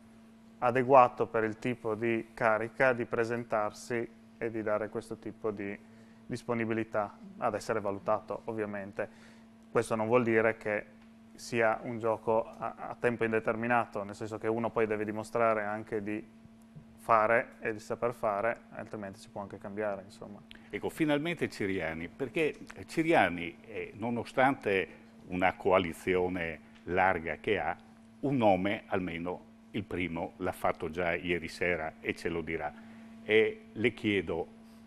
adeguato per il tipo di carica, di presentarsi e di dare questo tipo di disponibilità ad essere valutato, ovviamente. Questo non vuol dire che sia un gioco a, a tempo indeterminato, nel senso che uno poi deve dimostrare anche di fare e di saper fare, altrimenti si può anche cambiare, insomma. Ecco, finalmente Ciriani, perché Ciriani, eh, nonostante una coalizione larga che ha, un nome almeno il primo l'ha fatto già ieri sera e ce lo dirà. E le chiedo,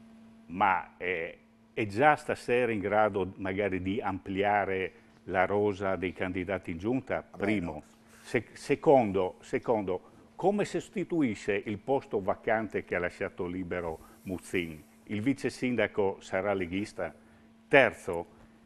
ma è, è già stasera in grado magari di ampliare la rosa dei candidati in giunta? Primo. Se, secondo, secondo, come sostituisce il posto vacante che ha lasciato libero Muzzin? Il vice sindaco sarà leghista? Terzo,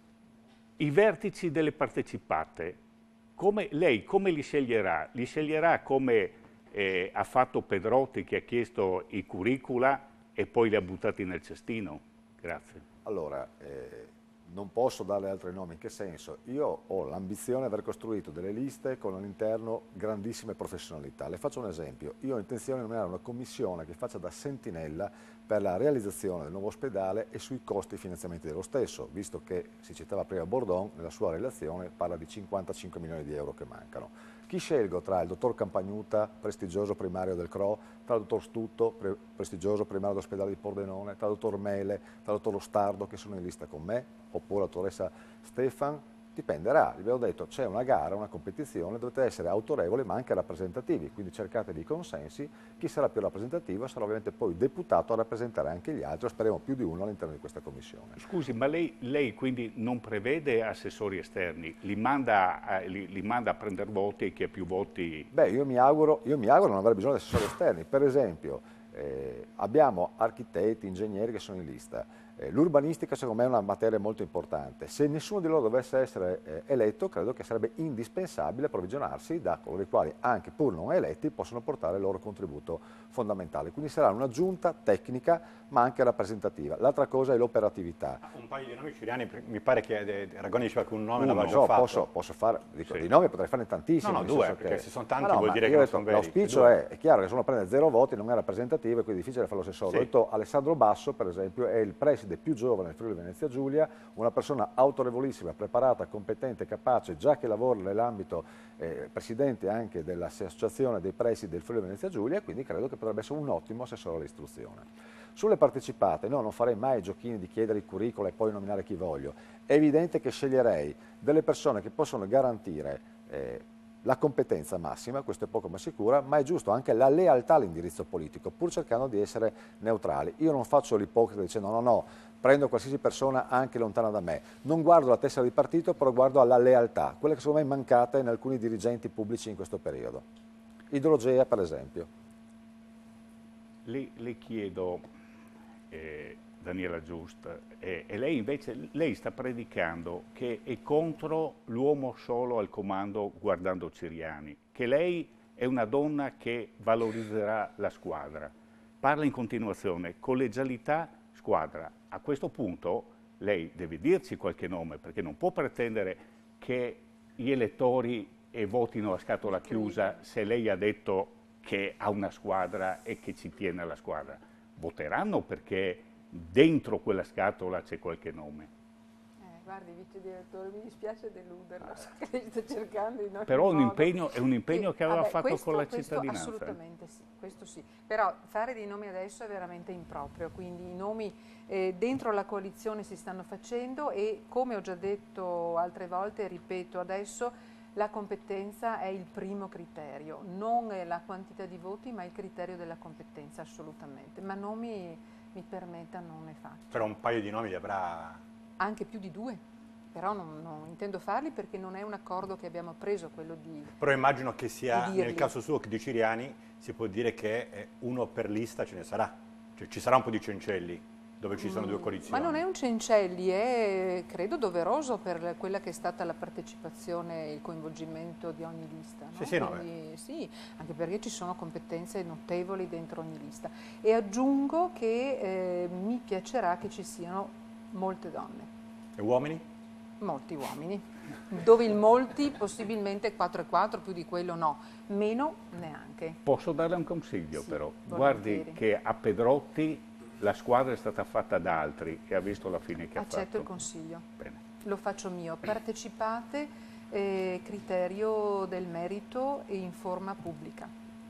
i vertici delle partecipate. Come, lei come li sceglierà? Li sceglierà come eh, ha fatto Pedrotti che ha chiesto i curricula e poi li ha buttati nel cestino? Grazie. Allora, eh, non posso dare altri nomi, in che senso? Io ho l'ambizione di aver costruito delle liste con all'interno grandissime professionalità. Le faccio un esempio, io ho intenzione di nominare una commissione che faccia da sentinella per la realizzazione del nuovo ospedale e sui costi e finanziamenti dello stesso, visto che si citava prima Bordon, nella sua relazione parla di cinquantacinque milioni di euro che mancano. Chi scelgo tra il dottor Campagnuta, prestigioso primario del C R O, tra il dottor Stutto, pre prestigioso primario dell'ospedale di Pordenone, tra il dottor Mele, tra il dottor Lostardo che sono in lista con me, oppure la dottoressa Stefan, dipenderà. Vi abbiamo detto c'è una gara, una competizione, dovete essere autorevoli ma anche rappresentativi, quindi cercate dei consensi, chi sarà più rappresentativo sarà ovviamente poi deputato a rappresentare anche gli altri, speriamo più di uno all'interno di questa commissione. Scusi, ma lei, lei quindi non prevede assessori esterni, li manda, eh, li, li manda a prendere voti e chi ha più voti? Beh, io mi auguro, io mi auguro non avere bisogno di assessori esterni, per esempio eh, abbiamo architetti, ingegneri che sono in lista. Eh, l'urbanistica secondo me è una materia molto importante. Se nessuno di loro dovesse essere eh, eletto, credo che sarebbe indispensabile provvigionarsi da coloro i quali, anche pur non eletti, possono portare il loro contributo fondamentale. Quindi sarà una giunta tecnica ma anche rappresentativa. L'altra cosa è l'operatività. Un paio di nomi ciriani, mi pare che eh, Ragoni diceva che un nome Uno, l'aveva già no, fatto. Posso, posso fare, dico, sì. di nomi potrei farne tantissimi. No, no, due, perché che... se sono tanti no, vuol dire che non non sono veri. L'auspicio è, è chiaro che se uno prende zero voti non è rappresentativo e quindi è difficile fare lo stesso. Sì. Ho detto Alessandro Basso, per esempio, è il preside più giovane del Friuli Venezia Giulia, una persona autorevolissima, preparata, competente, capace, già che lavora nell'ambito eh, presidente anche dell'associazione dei presidi del Friuli Venezia Giulia, quindi credo che potrebbe essere un ottimo assessore all'istruzione. Sulle partecipate, no, non farei mai giochini di chiedere il curriculum e poi nominare chi voglio. È evidente che sceglierei delle persone che possono garantire eh, la competenza massima, questo è poco ma sicura, ma è giusto anche la lealtà all'indirizzo politico, pur cercando di essere neutrali. Io non faccio l'ipocrita dicendo no, no, prendo qualsiasi persona anche lontana da me. Non guardo la tessera di partito, però guardo alla lealtà, quella che secondo me è mancata in alcuni dirigenti pubblici in questo periodo. Idrogea, per esempio. Le, le chiedo... Eh, Daniela Giust, eh, e lei invece lei sta predicando che è contro l'uomo solo al comando guardando Ciriani, che lei è una donna che valorizzerà la squadra, parla in continuazione collegialità, squadra. A questo punto lei deve dirci qualche nome, perché non può pretendere che gli elettori eh, votino a scatola chiusa se lei ha detto che ha una squadra e che ci tiene alla squadra. Voteranno perché dentro quella scatola c'è qualche nome. Eh, guardi, vice direttore, mi dispiace deluderlo, so che lei sta cercando in ogni Però un modo. impegno, è un impegno che, che aveva vabbè, fatto questo, con la questo cittadinanza. Assolutamente sì, questo sì. Però fare dei nomi adesso è veramente improprio, quindi i nomi eh, dentro la coalizione si stanno facendo e, come ho già detto altre volte, ripeto adesso, la competenza è il primo criterio, non è la quantità di voti, ma il criterio della competenza, assolutamente. Ma nomi, mi permetta, non ne faccio. Però un paio di nomi li avrà... Anche più di due, però non, non intendo farli perché non è un accordo che abbiamo preso, quello di Però immagino che sia, di nel caso suo, che di Ciriani, si può dire che uno per lista ce ne sarà. Cioè ci sarà un po' di cencelli, dove ci sono mm, due coalizioni. Ma non è un cencelli, è credo doveroso per quella che è stata la partecipazione e il coinvolgimento di ogni lista. No? Sì, sì, no, Quindi, sì, anche perché ci sono competenze notevoli dentro ogni lista. E aggiungo che eh, mi piacerà che ci siano molte donne. E uomini? Molti uomini, dove il molti possibilmente quattro e quattro, più di quello no, meno neanche. Posso darle un consiglio Sì, però? volentieri. Guardi che a Pedrotti la squadra è stata fatta da altri e ha visto la fine che Accetto ha fatto. il consiglio. Bene. Lo faccio mio. Partecipate, eh, criterio del merito e in forma pubblica.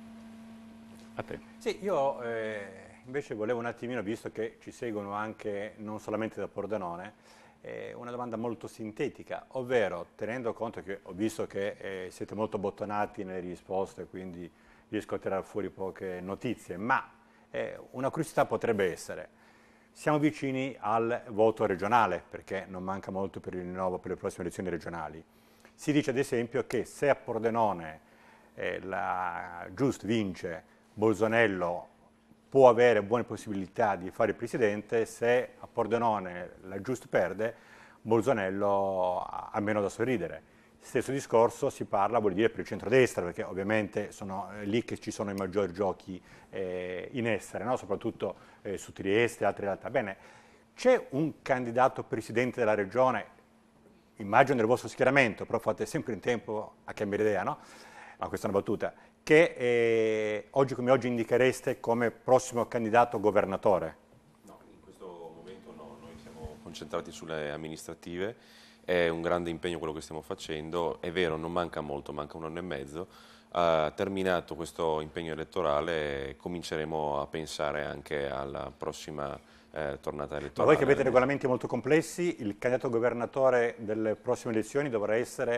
A te. Sì, io eh, invece volevo un attimino, visto che ci seguono anche non solamente da Pordenone, eh, una domanda molto sintetica, ovvero tenendo conto che ho visto che eh, siete molto bottonati nelle risposte, quindi riesco a tirare fuori poche notizie, ma eh, una curiosità potrebbe essere: siamo vicini al voto regionale, perché non manca molto per il rinnovo per le prossime elezioni regionali. Si dice ad esempio che se a Pordenone eh, la Giust vince, Bolzonello può avere buone possibilità di fare il presidente, se a Pordenone la Giust perde, Bolzonello ha meno da sorridere. Stesso discorso si parla, vuol dire, per il centrodestra, perché ovviamente sono eh, lì che ci sono i maggiori giochi eh, in essere, no? Soprattutto eh, su Trieste e altre realtà. Bene, c'è un candidato presidente della regione, immagino nel vostro schieramento, però fate sempre in tempo a cambiare idea, no? Ma questa è una battuta, che eh, oggi come oggi indichereste come prossimo candidato governatore? No, in questo momento no, noi siamo concentrati sulle amministrative. È un grande impegno quello che stiamo facendo, è vero, non manca molto, manca un anno e mezzo. Uh, terminato questo impegno elettorale cominceremo a pensare anche alla prossima eh, tornata elettorale. Ma voi che avete regolamenti molto complessi, il candidato governatore delle prossime elezioni dovrà essere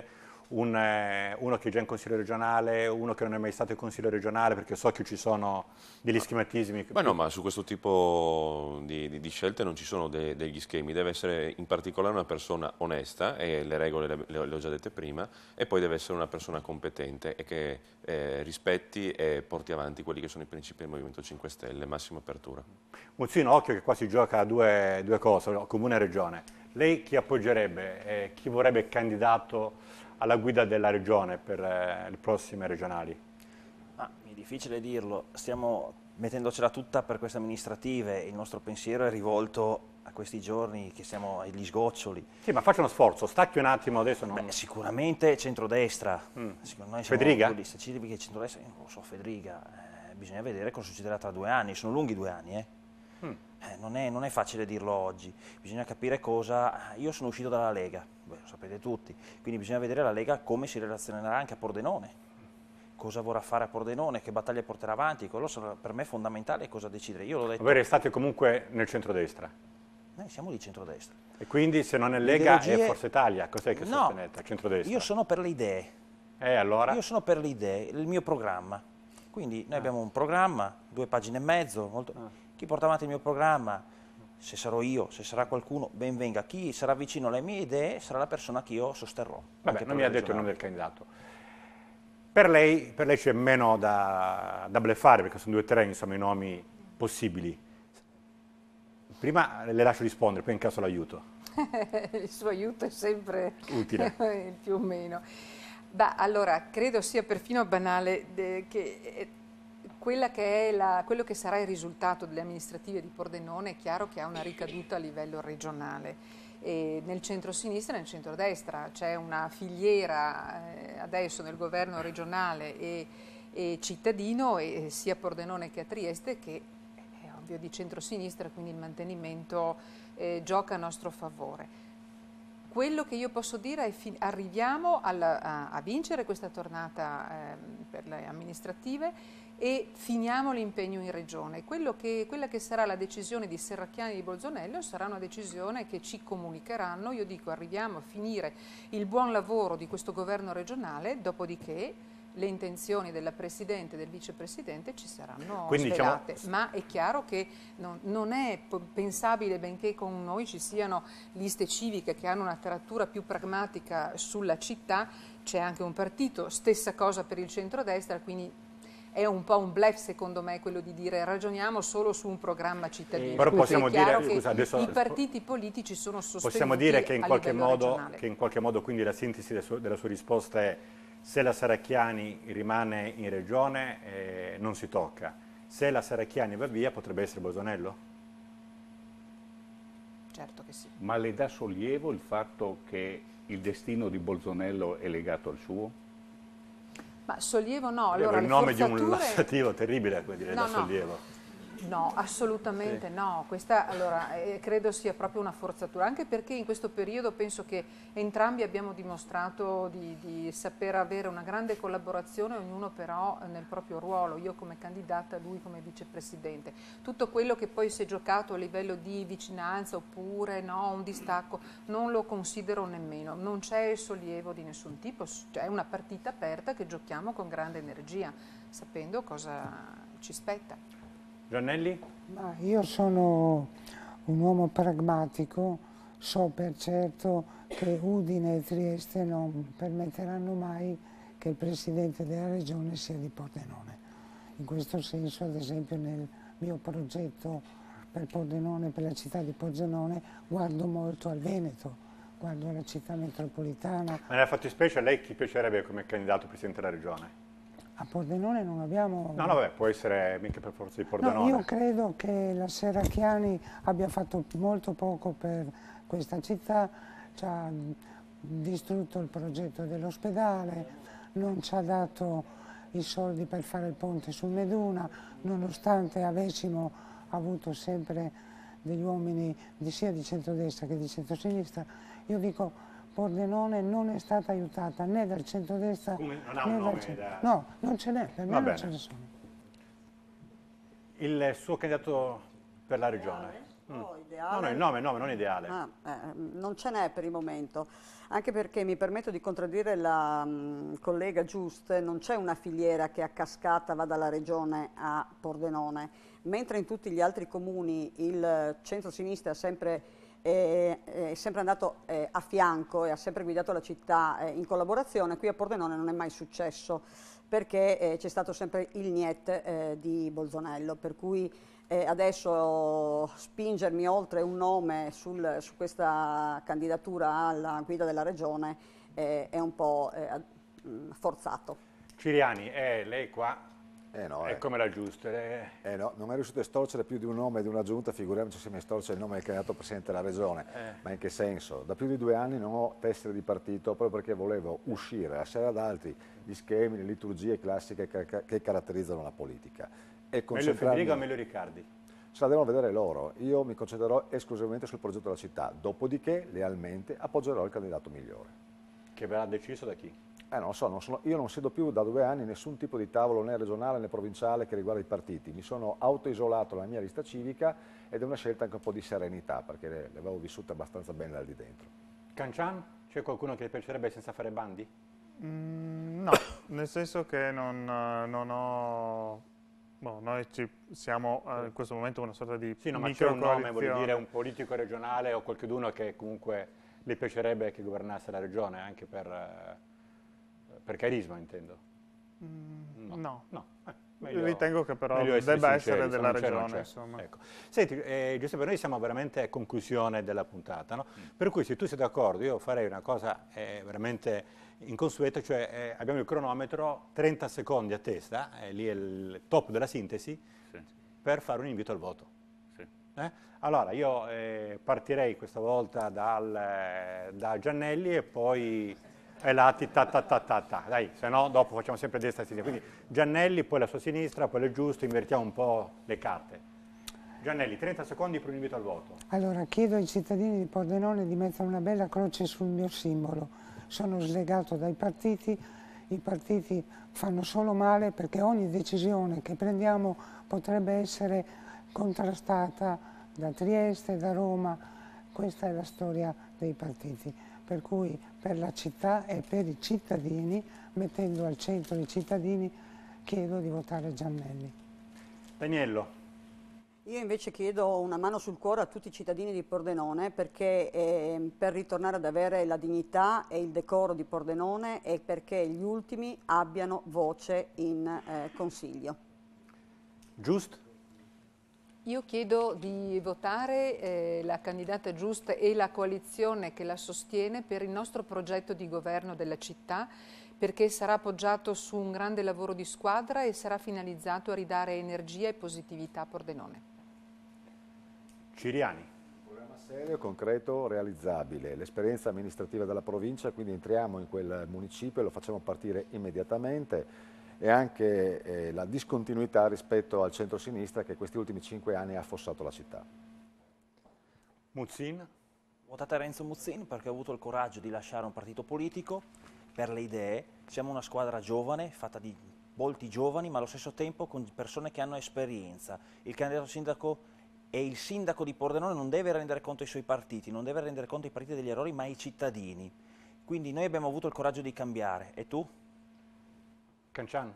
un, eh, uno che è già in consiglio regionale, uno che non è mai stato in consiglio regionale, perché so che ci sono degli schematismi. Ma no, ma su questo tipo di, di, di scelte non ci sono de, degli schemi, deve essere in particolare una persona onesta, e le regole le, le, le ho già dette prima, e poi deve essere una persona competente e che eh, rispetti e porti avanti quelli che sono i principi del Movimento cinque Stelle, massima apertura. Muzzino, occhio che qua si gioca a due, due cose, comune e regione. Lei chi appoggerebbe e chi vorrebbe candidato alla guida della regione per eh, le prossime regionali? Ah, è difficile dirlo, stiamo mettendocela tutta per queste amministrative, il nostro pensiero è rivolto a questi giorni che siamo agli sgoccioli. Sì, ma faccia uno sforzo, stacchi un attimo adesso. Non... Beh, sicuramente centrodestra, mm. noi Federica? Civiche centrodestra, non lo so, Federica, eh, bisogna vedere cosa succederà tra due anni, sono lunghi due anni, eh. Mm. Eh, non, è, non è facile dirlo oggi, bisogna capire cosa... Io sono uscito dalla Lega, beh, lo sapete tutti, quindi bisogna vedere la Lega come si relazionerà anche a Pordenone, cosa vorrà fare a Pordenone, che battaglia porterà avanti, quello sarà per me fondamentale, cosa decidere. Io l'ho detto... Voi restate comunque nel centrodestra? Noi siamo di centrodestra. E quindi se non è Lega è Forza Italia, cos'è che no, sostenete? Centrodestra? Io sono per le idee. Eh, allora? Io sono per le idee, il mio programma. Quindi noi ah. abbiamo un programma, due pagine e mezzo, molto... ah. Chi porta avanti il mio programma, se sarò io, se sarà qualcuno, ben venga. Chi sarà vicino alle mie idee sarà la persona che io sosterrò. Vabbè, non mi ha detto il nome del candidato. Per lei, per lei c'è meno da, da bleffare, perché sono due o tre insomma, i nomi possibili. Prima le lascio rispondere, poi in caso l'aiuto. Il suo aiuto è sempre utile. Più o meno. Beh, allora, credo sia perfino banale eh, che... Quella che è la, quello che sarà il risultato delle amministrative di Pordenone è chiaro che ha una ricaduta a livello regionale. E nel centro-sinistra e nel centro-destra c'è una filiera eh, adesso nel governo regionale e, e cittadino, e sia a Pordenone che a Trieste, che è ovvio di centro-sinistra, quindi il mantenimento eh, gioca a nostro favore. Quello che io posso dire è che arriviamo alla, a, a vincere questa tornata eh, per le amministrative e finiamo l'impegno in regione. Quello che, quella che sarà la decisione di Serracchiani e di Bolzonello sarà una decisione che ci comunicheranno. Io dico arriviamo a finire il buon lavoro di questo governo regionale, dopodiché le intenzioni della Presidente e del Vicepresidente ci saranno Quindi, svelate, diciamo... ma è chiaro che non, non è pensabile, benché con noi ci siano liste civiche che hanno una trattura più pragmatica sulla città, c'è anche un partito, stessa cosa per il centrodestra, quindi è un po' un bluff secondo me quello di dire ragioniamo solo su un programma cittadino. Però possiamo dire, scusa, adesso, i partiti politici sono sostenuti possiamo dire che in qualche modo, regionale. che in qualche modo quindi la sintesi della sua, della sua risposta è: se la Serracchiani rimane in regione eh, non si tocca, se la Serracchiani va via potrebbe essere Bolzonello? Certo che sì. Ma le dà sollievo il fatto che il destino di Bolzonello è legato al suo? Ma sollievo no. Allora, il le nome forzature... di un lassativo terribile, come dire, no, da no. sollievo. No, assolutamente sì. no. Questa allora, eh, credo sia proprio una forzatura, anche perché in questo periodo penso che entrambi abbiamo dimostrato di, di saper avere una grande collaborazione, ognuno però nel proprio ruolo, io come candidata, lui come vicepresidente. Tutto quello che poi si è giocato a livello di vicinanza oppure no, un distacco, non lo considero nemmeno, non c'è sollievo di nessun tipo, è una partita aperta che giochiamo con grande energia, sapendo cosa ci spetta. Giannelli? Ma io sono un uomo pragmatico, so per certo che Udine e Trieste non permetteranno mai che il Presidente della Regione sia di Pordenone. In questo senso, ad esempio, nel mio progetto per Pordenone, per la città di Pordenone, guardo molto al Veneto, guardo alla città metropolitana. Ma nella fattispecie a lei chi piacerebbe come candidato Presidente della Regione? A Pordenone non abbiamo... No, no, vabbè, può essere mica per forza di Pordenone. No, io credo che la Serracchiani abbia fatto molto poco per questa città, ci ha distrutto il progetto dell'ospedale, non ci ha dato i soldi per fare il ponte sul Meduna, nonostante avessimo avuto sempre degli uomini di, sia di centrodestra che di centrosinistra. Io dico... Pordenone non è stata aiutata né dal centrodestra Come non ha né un dal nome da... No, non ce n'è, per me Va non bene. ce ne sono. Il suo candidato per la regione? No, Mm. ideale. No, no, il nome, il nome, non ideale. Ah, eh, non ce n'è per il momento, anche perché mi permetto di contraddire la mh, collega Giust, non c'è una filiera che a cascata va dalla regione a Pordenone, mentre in tutti gli altri comuni il centro-sinistra è sempre, eh, è sempre andato eh, a fianco e ha sempre guidato la città eh, in collaborazione. Qui a Pordenone non è mai successo, perché eh, c'è stato sempre il niet eh, di Bolzonello, per cui Eh, adesso spingermi oltre un nome sul, su questa candidatura alla guida della regione eh, è un po' eh, forzato. Ciriani, eh, lei qua Eh no, è eh. come la Giusta. Eh. Eh no, non è riuscito a estorcere più di un nome di una giunta, figuriamoci se mi estorce il nome del candidato presidente della regione. Eh. Ma in che senso? Da più di due anni non ho tessere di partito proprio perché volevo uscire a serie ad altri gli schemi, le liturgie classiche che, che caratterizzano la politica. E Meglio Federica o meglio Riccardi? Se la devono vedere loro, io mi concentrerò esclusivamente sul progetto della città, dopodiché lealmente appoggerò il candidato migliore. Che verrà deciso da chi? Eh, non lo so, non sono, io non siedo più da due anni nessun tipo di tavolo né regionale né provinciale che riguarda i partiti, mi sono autoisolato dalla mia lista civica ed è una scelta anche un po' di serenità perché le, le avevo vissute abbastanza bene dal di dentro. Cancian? C'è qualcuno che le piacerebbe senza fare bandi? Mm, no, nel senso che non, non ho... Boh, noi ci siamo eh, in questo momento una sorta di Sì, no, ma c'è un nome, voglio microcoalizione. dire, un politico regionale o qualcuno che comunque le piacerebbe che governasse la regione, anche per, eh, per carisma, intendo. Mm, No. no. no. Eh, meglio- Ritengo che però meglio essere debba sinceri, essere se della non c'è, non regione, c'è. insomma. Ecco. Senti, eh, Giuseppe, noi siamo veramente a conclusione della puntata, no? Per cui se tu sei d'accordo io farei una cosa eh, veramente inconsueta, cioè eh, abbiamo il cronometro, trenta secondi a testa, eh, lì è il top della sintesi, Sì. per fare un invito al voto. Sì. Eh? Allora, io eh, partirei questa volta dal, eh, da Giannelli e poi ai lati ta ta ta ta ta, dai, se no dopo facciamo sempre destra e sinistra. Quindi Giannelli, poi la sua sinistra, poi le giuste, invertiamo un po' le carte. Giannelli, trenta secondi per un invito al voto. Allora, chiedo ai cittadini di Pordenone di mettere una bella croce sul mio simbolo. Sono slegato dai partiti, i partiti fanno solo male perché ogni decisione che prendiamo potrebbe essere contrastata da Trieste, da Roma. Questa è la storia dei partiti. Per cui per la città e per i cittadini, mettendo al centro i cittadini, chiedo di votare Giannelli. Daniello. Io invece chiedo una mano sul cuore a tutti i cittadini di Pordenone perché eh, per ritornare ad avere la dignità e il decoro di Pordenone e perché gli ultimi abbiano voce in eh, Consiglio. Giust? Io chiedo di votare eh, la candidata Giust e la coalizione che la sostiene per il nostro progetto di governo della città, perché sarà appoggiato su un grande lavoro di squadra e sarà finalizzato a ridare energia e positività a Pordenone. Ciriani. Un programma serio, concreto, realizzabile. L'esperienza amministrativa della provincia, quindi entriamo in quel municipio e lo facciamo partire immediatamente, e anche eh, la discontinuità rispetto al centro-sinistra che questi ultimi cinque anni ha affossato la città. Muzzin? Votate Renzo Muzzin perché ho avuto il coraggio di lasciare un partito politico per le idee. Siamo una squadra giovane, fatta di molti giovani, ma allo stesso tempo con persone che hanno esperienza. Il candidato sindaco e il sindaco di Pordenone non deve rendere conto ai suoi partiti, non deve rendere conto ai partiti degli errori, ma ai cittadini. Quindi noi abbiamo avuto il coraggio di cambiare. E tu? Cancian?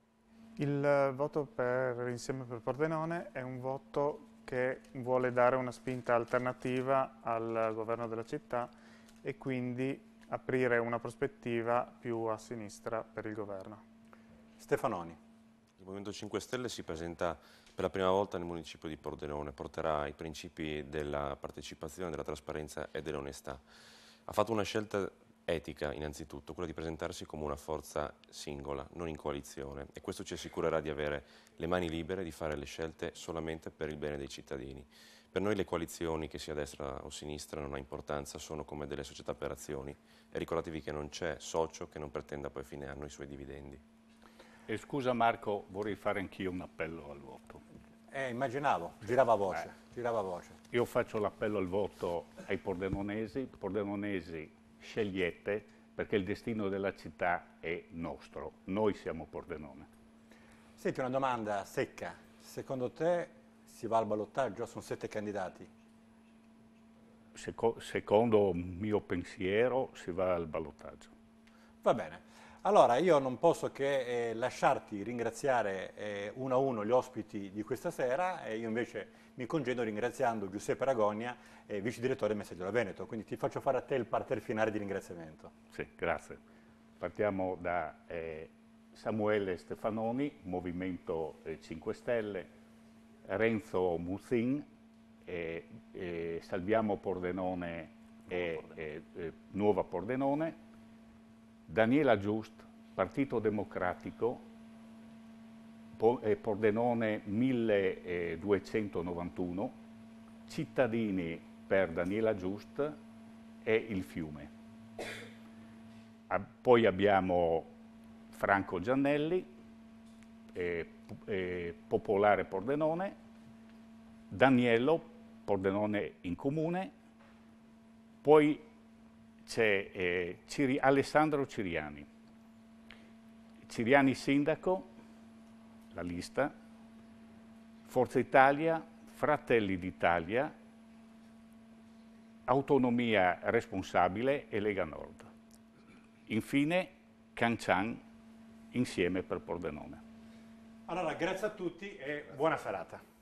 Il voto per Insieme per Pordenone è un voto che vuole dare una spinta alternativa al governo della città e quindi aprire una prospettiva più a sinistra per il governo. Stefanoni. Il Movimento cinque Stelle si presenta per la prima volta nel municipio di Pordenone, porterà i principi della partecipazione, della trasparenza e dell'onestà. Ha fatto una scelta etica innanzitutto, quella di presentarsi come una forza singola, non in coalizione, e questo ci assicurerà di avere le mani libere di fare le scelte solamente per il bene dei cittadini. Per noi le coalizioni, che sia a destra o a sinistra, non ha importanza, sono come delle società per azioni, e ricordatevi che non c'è socio che non pretenda poi a fine anno i suoi dividendi. E scusa Marco, vorrei fare anch'io un appello al voto. Eh, immaginavo, girava voce, eh. girava voce. Io faccio l'appello al voto ai pordenonesi. Pordenonesi, scegliete, perché il destino della città è nostro. Noi siamo Pordenone. Senti, una domanda secca. Secondo te si va al ballottaggio? Sono sette candidati. seco secondo mio pensiero si va al ballottaggio. Va bene. Allora, io non posso che eh, lasciarti ringraziare eh, uno a uno gli ospiti di questa sera, e io invece mi congedo ringraziando Giuseppe Aragonia, eh, vice direttore del Messaggero Veneto, quindi ti faccio fare a te il parterre finale di ringraziamento. Sì, grazie. Partiamo da eh, Samuele Stefanoni, Movimento eh, cinque Stelle, Renzo Muzzin, eh, eh, Salviamo Pordenone e eh, eh, Nuova Pordenone, Daniela Giust, Partito Democratico, po eh, Pordenone milleduecentonovantuno, Cittadini per Daniela Giust e Il Fiume. A poi abbiamo Franco Giannelli, eh, eh, Popolare Pordenone, Daniello, Pordenone in Comune, poi c'è eh, Ciri Alessandro Ciriani, Ciriani sindaco, la lista, Forza Italia, Fratelli d'Italia, Autonomia Responsabile e Lega Nord. Infine Cancian, Insieme per Pordenone. Allora, grazie a tutti e buona serata.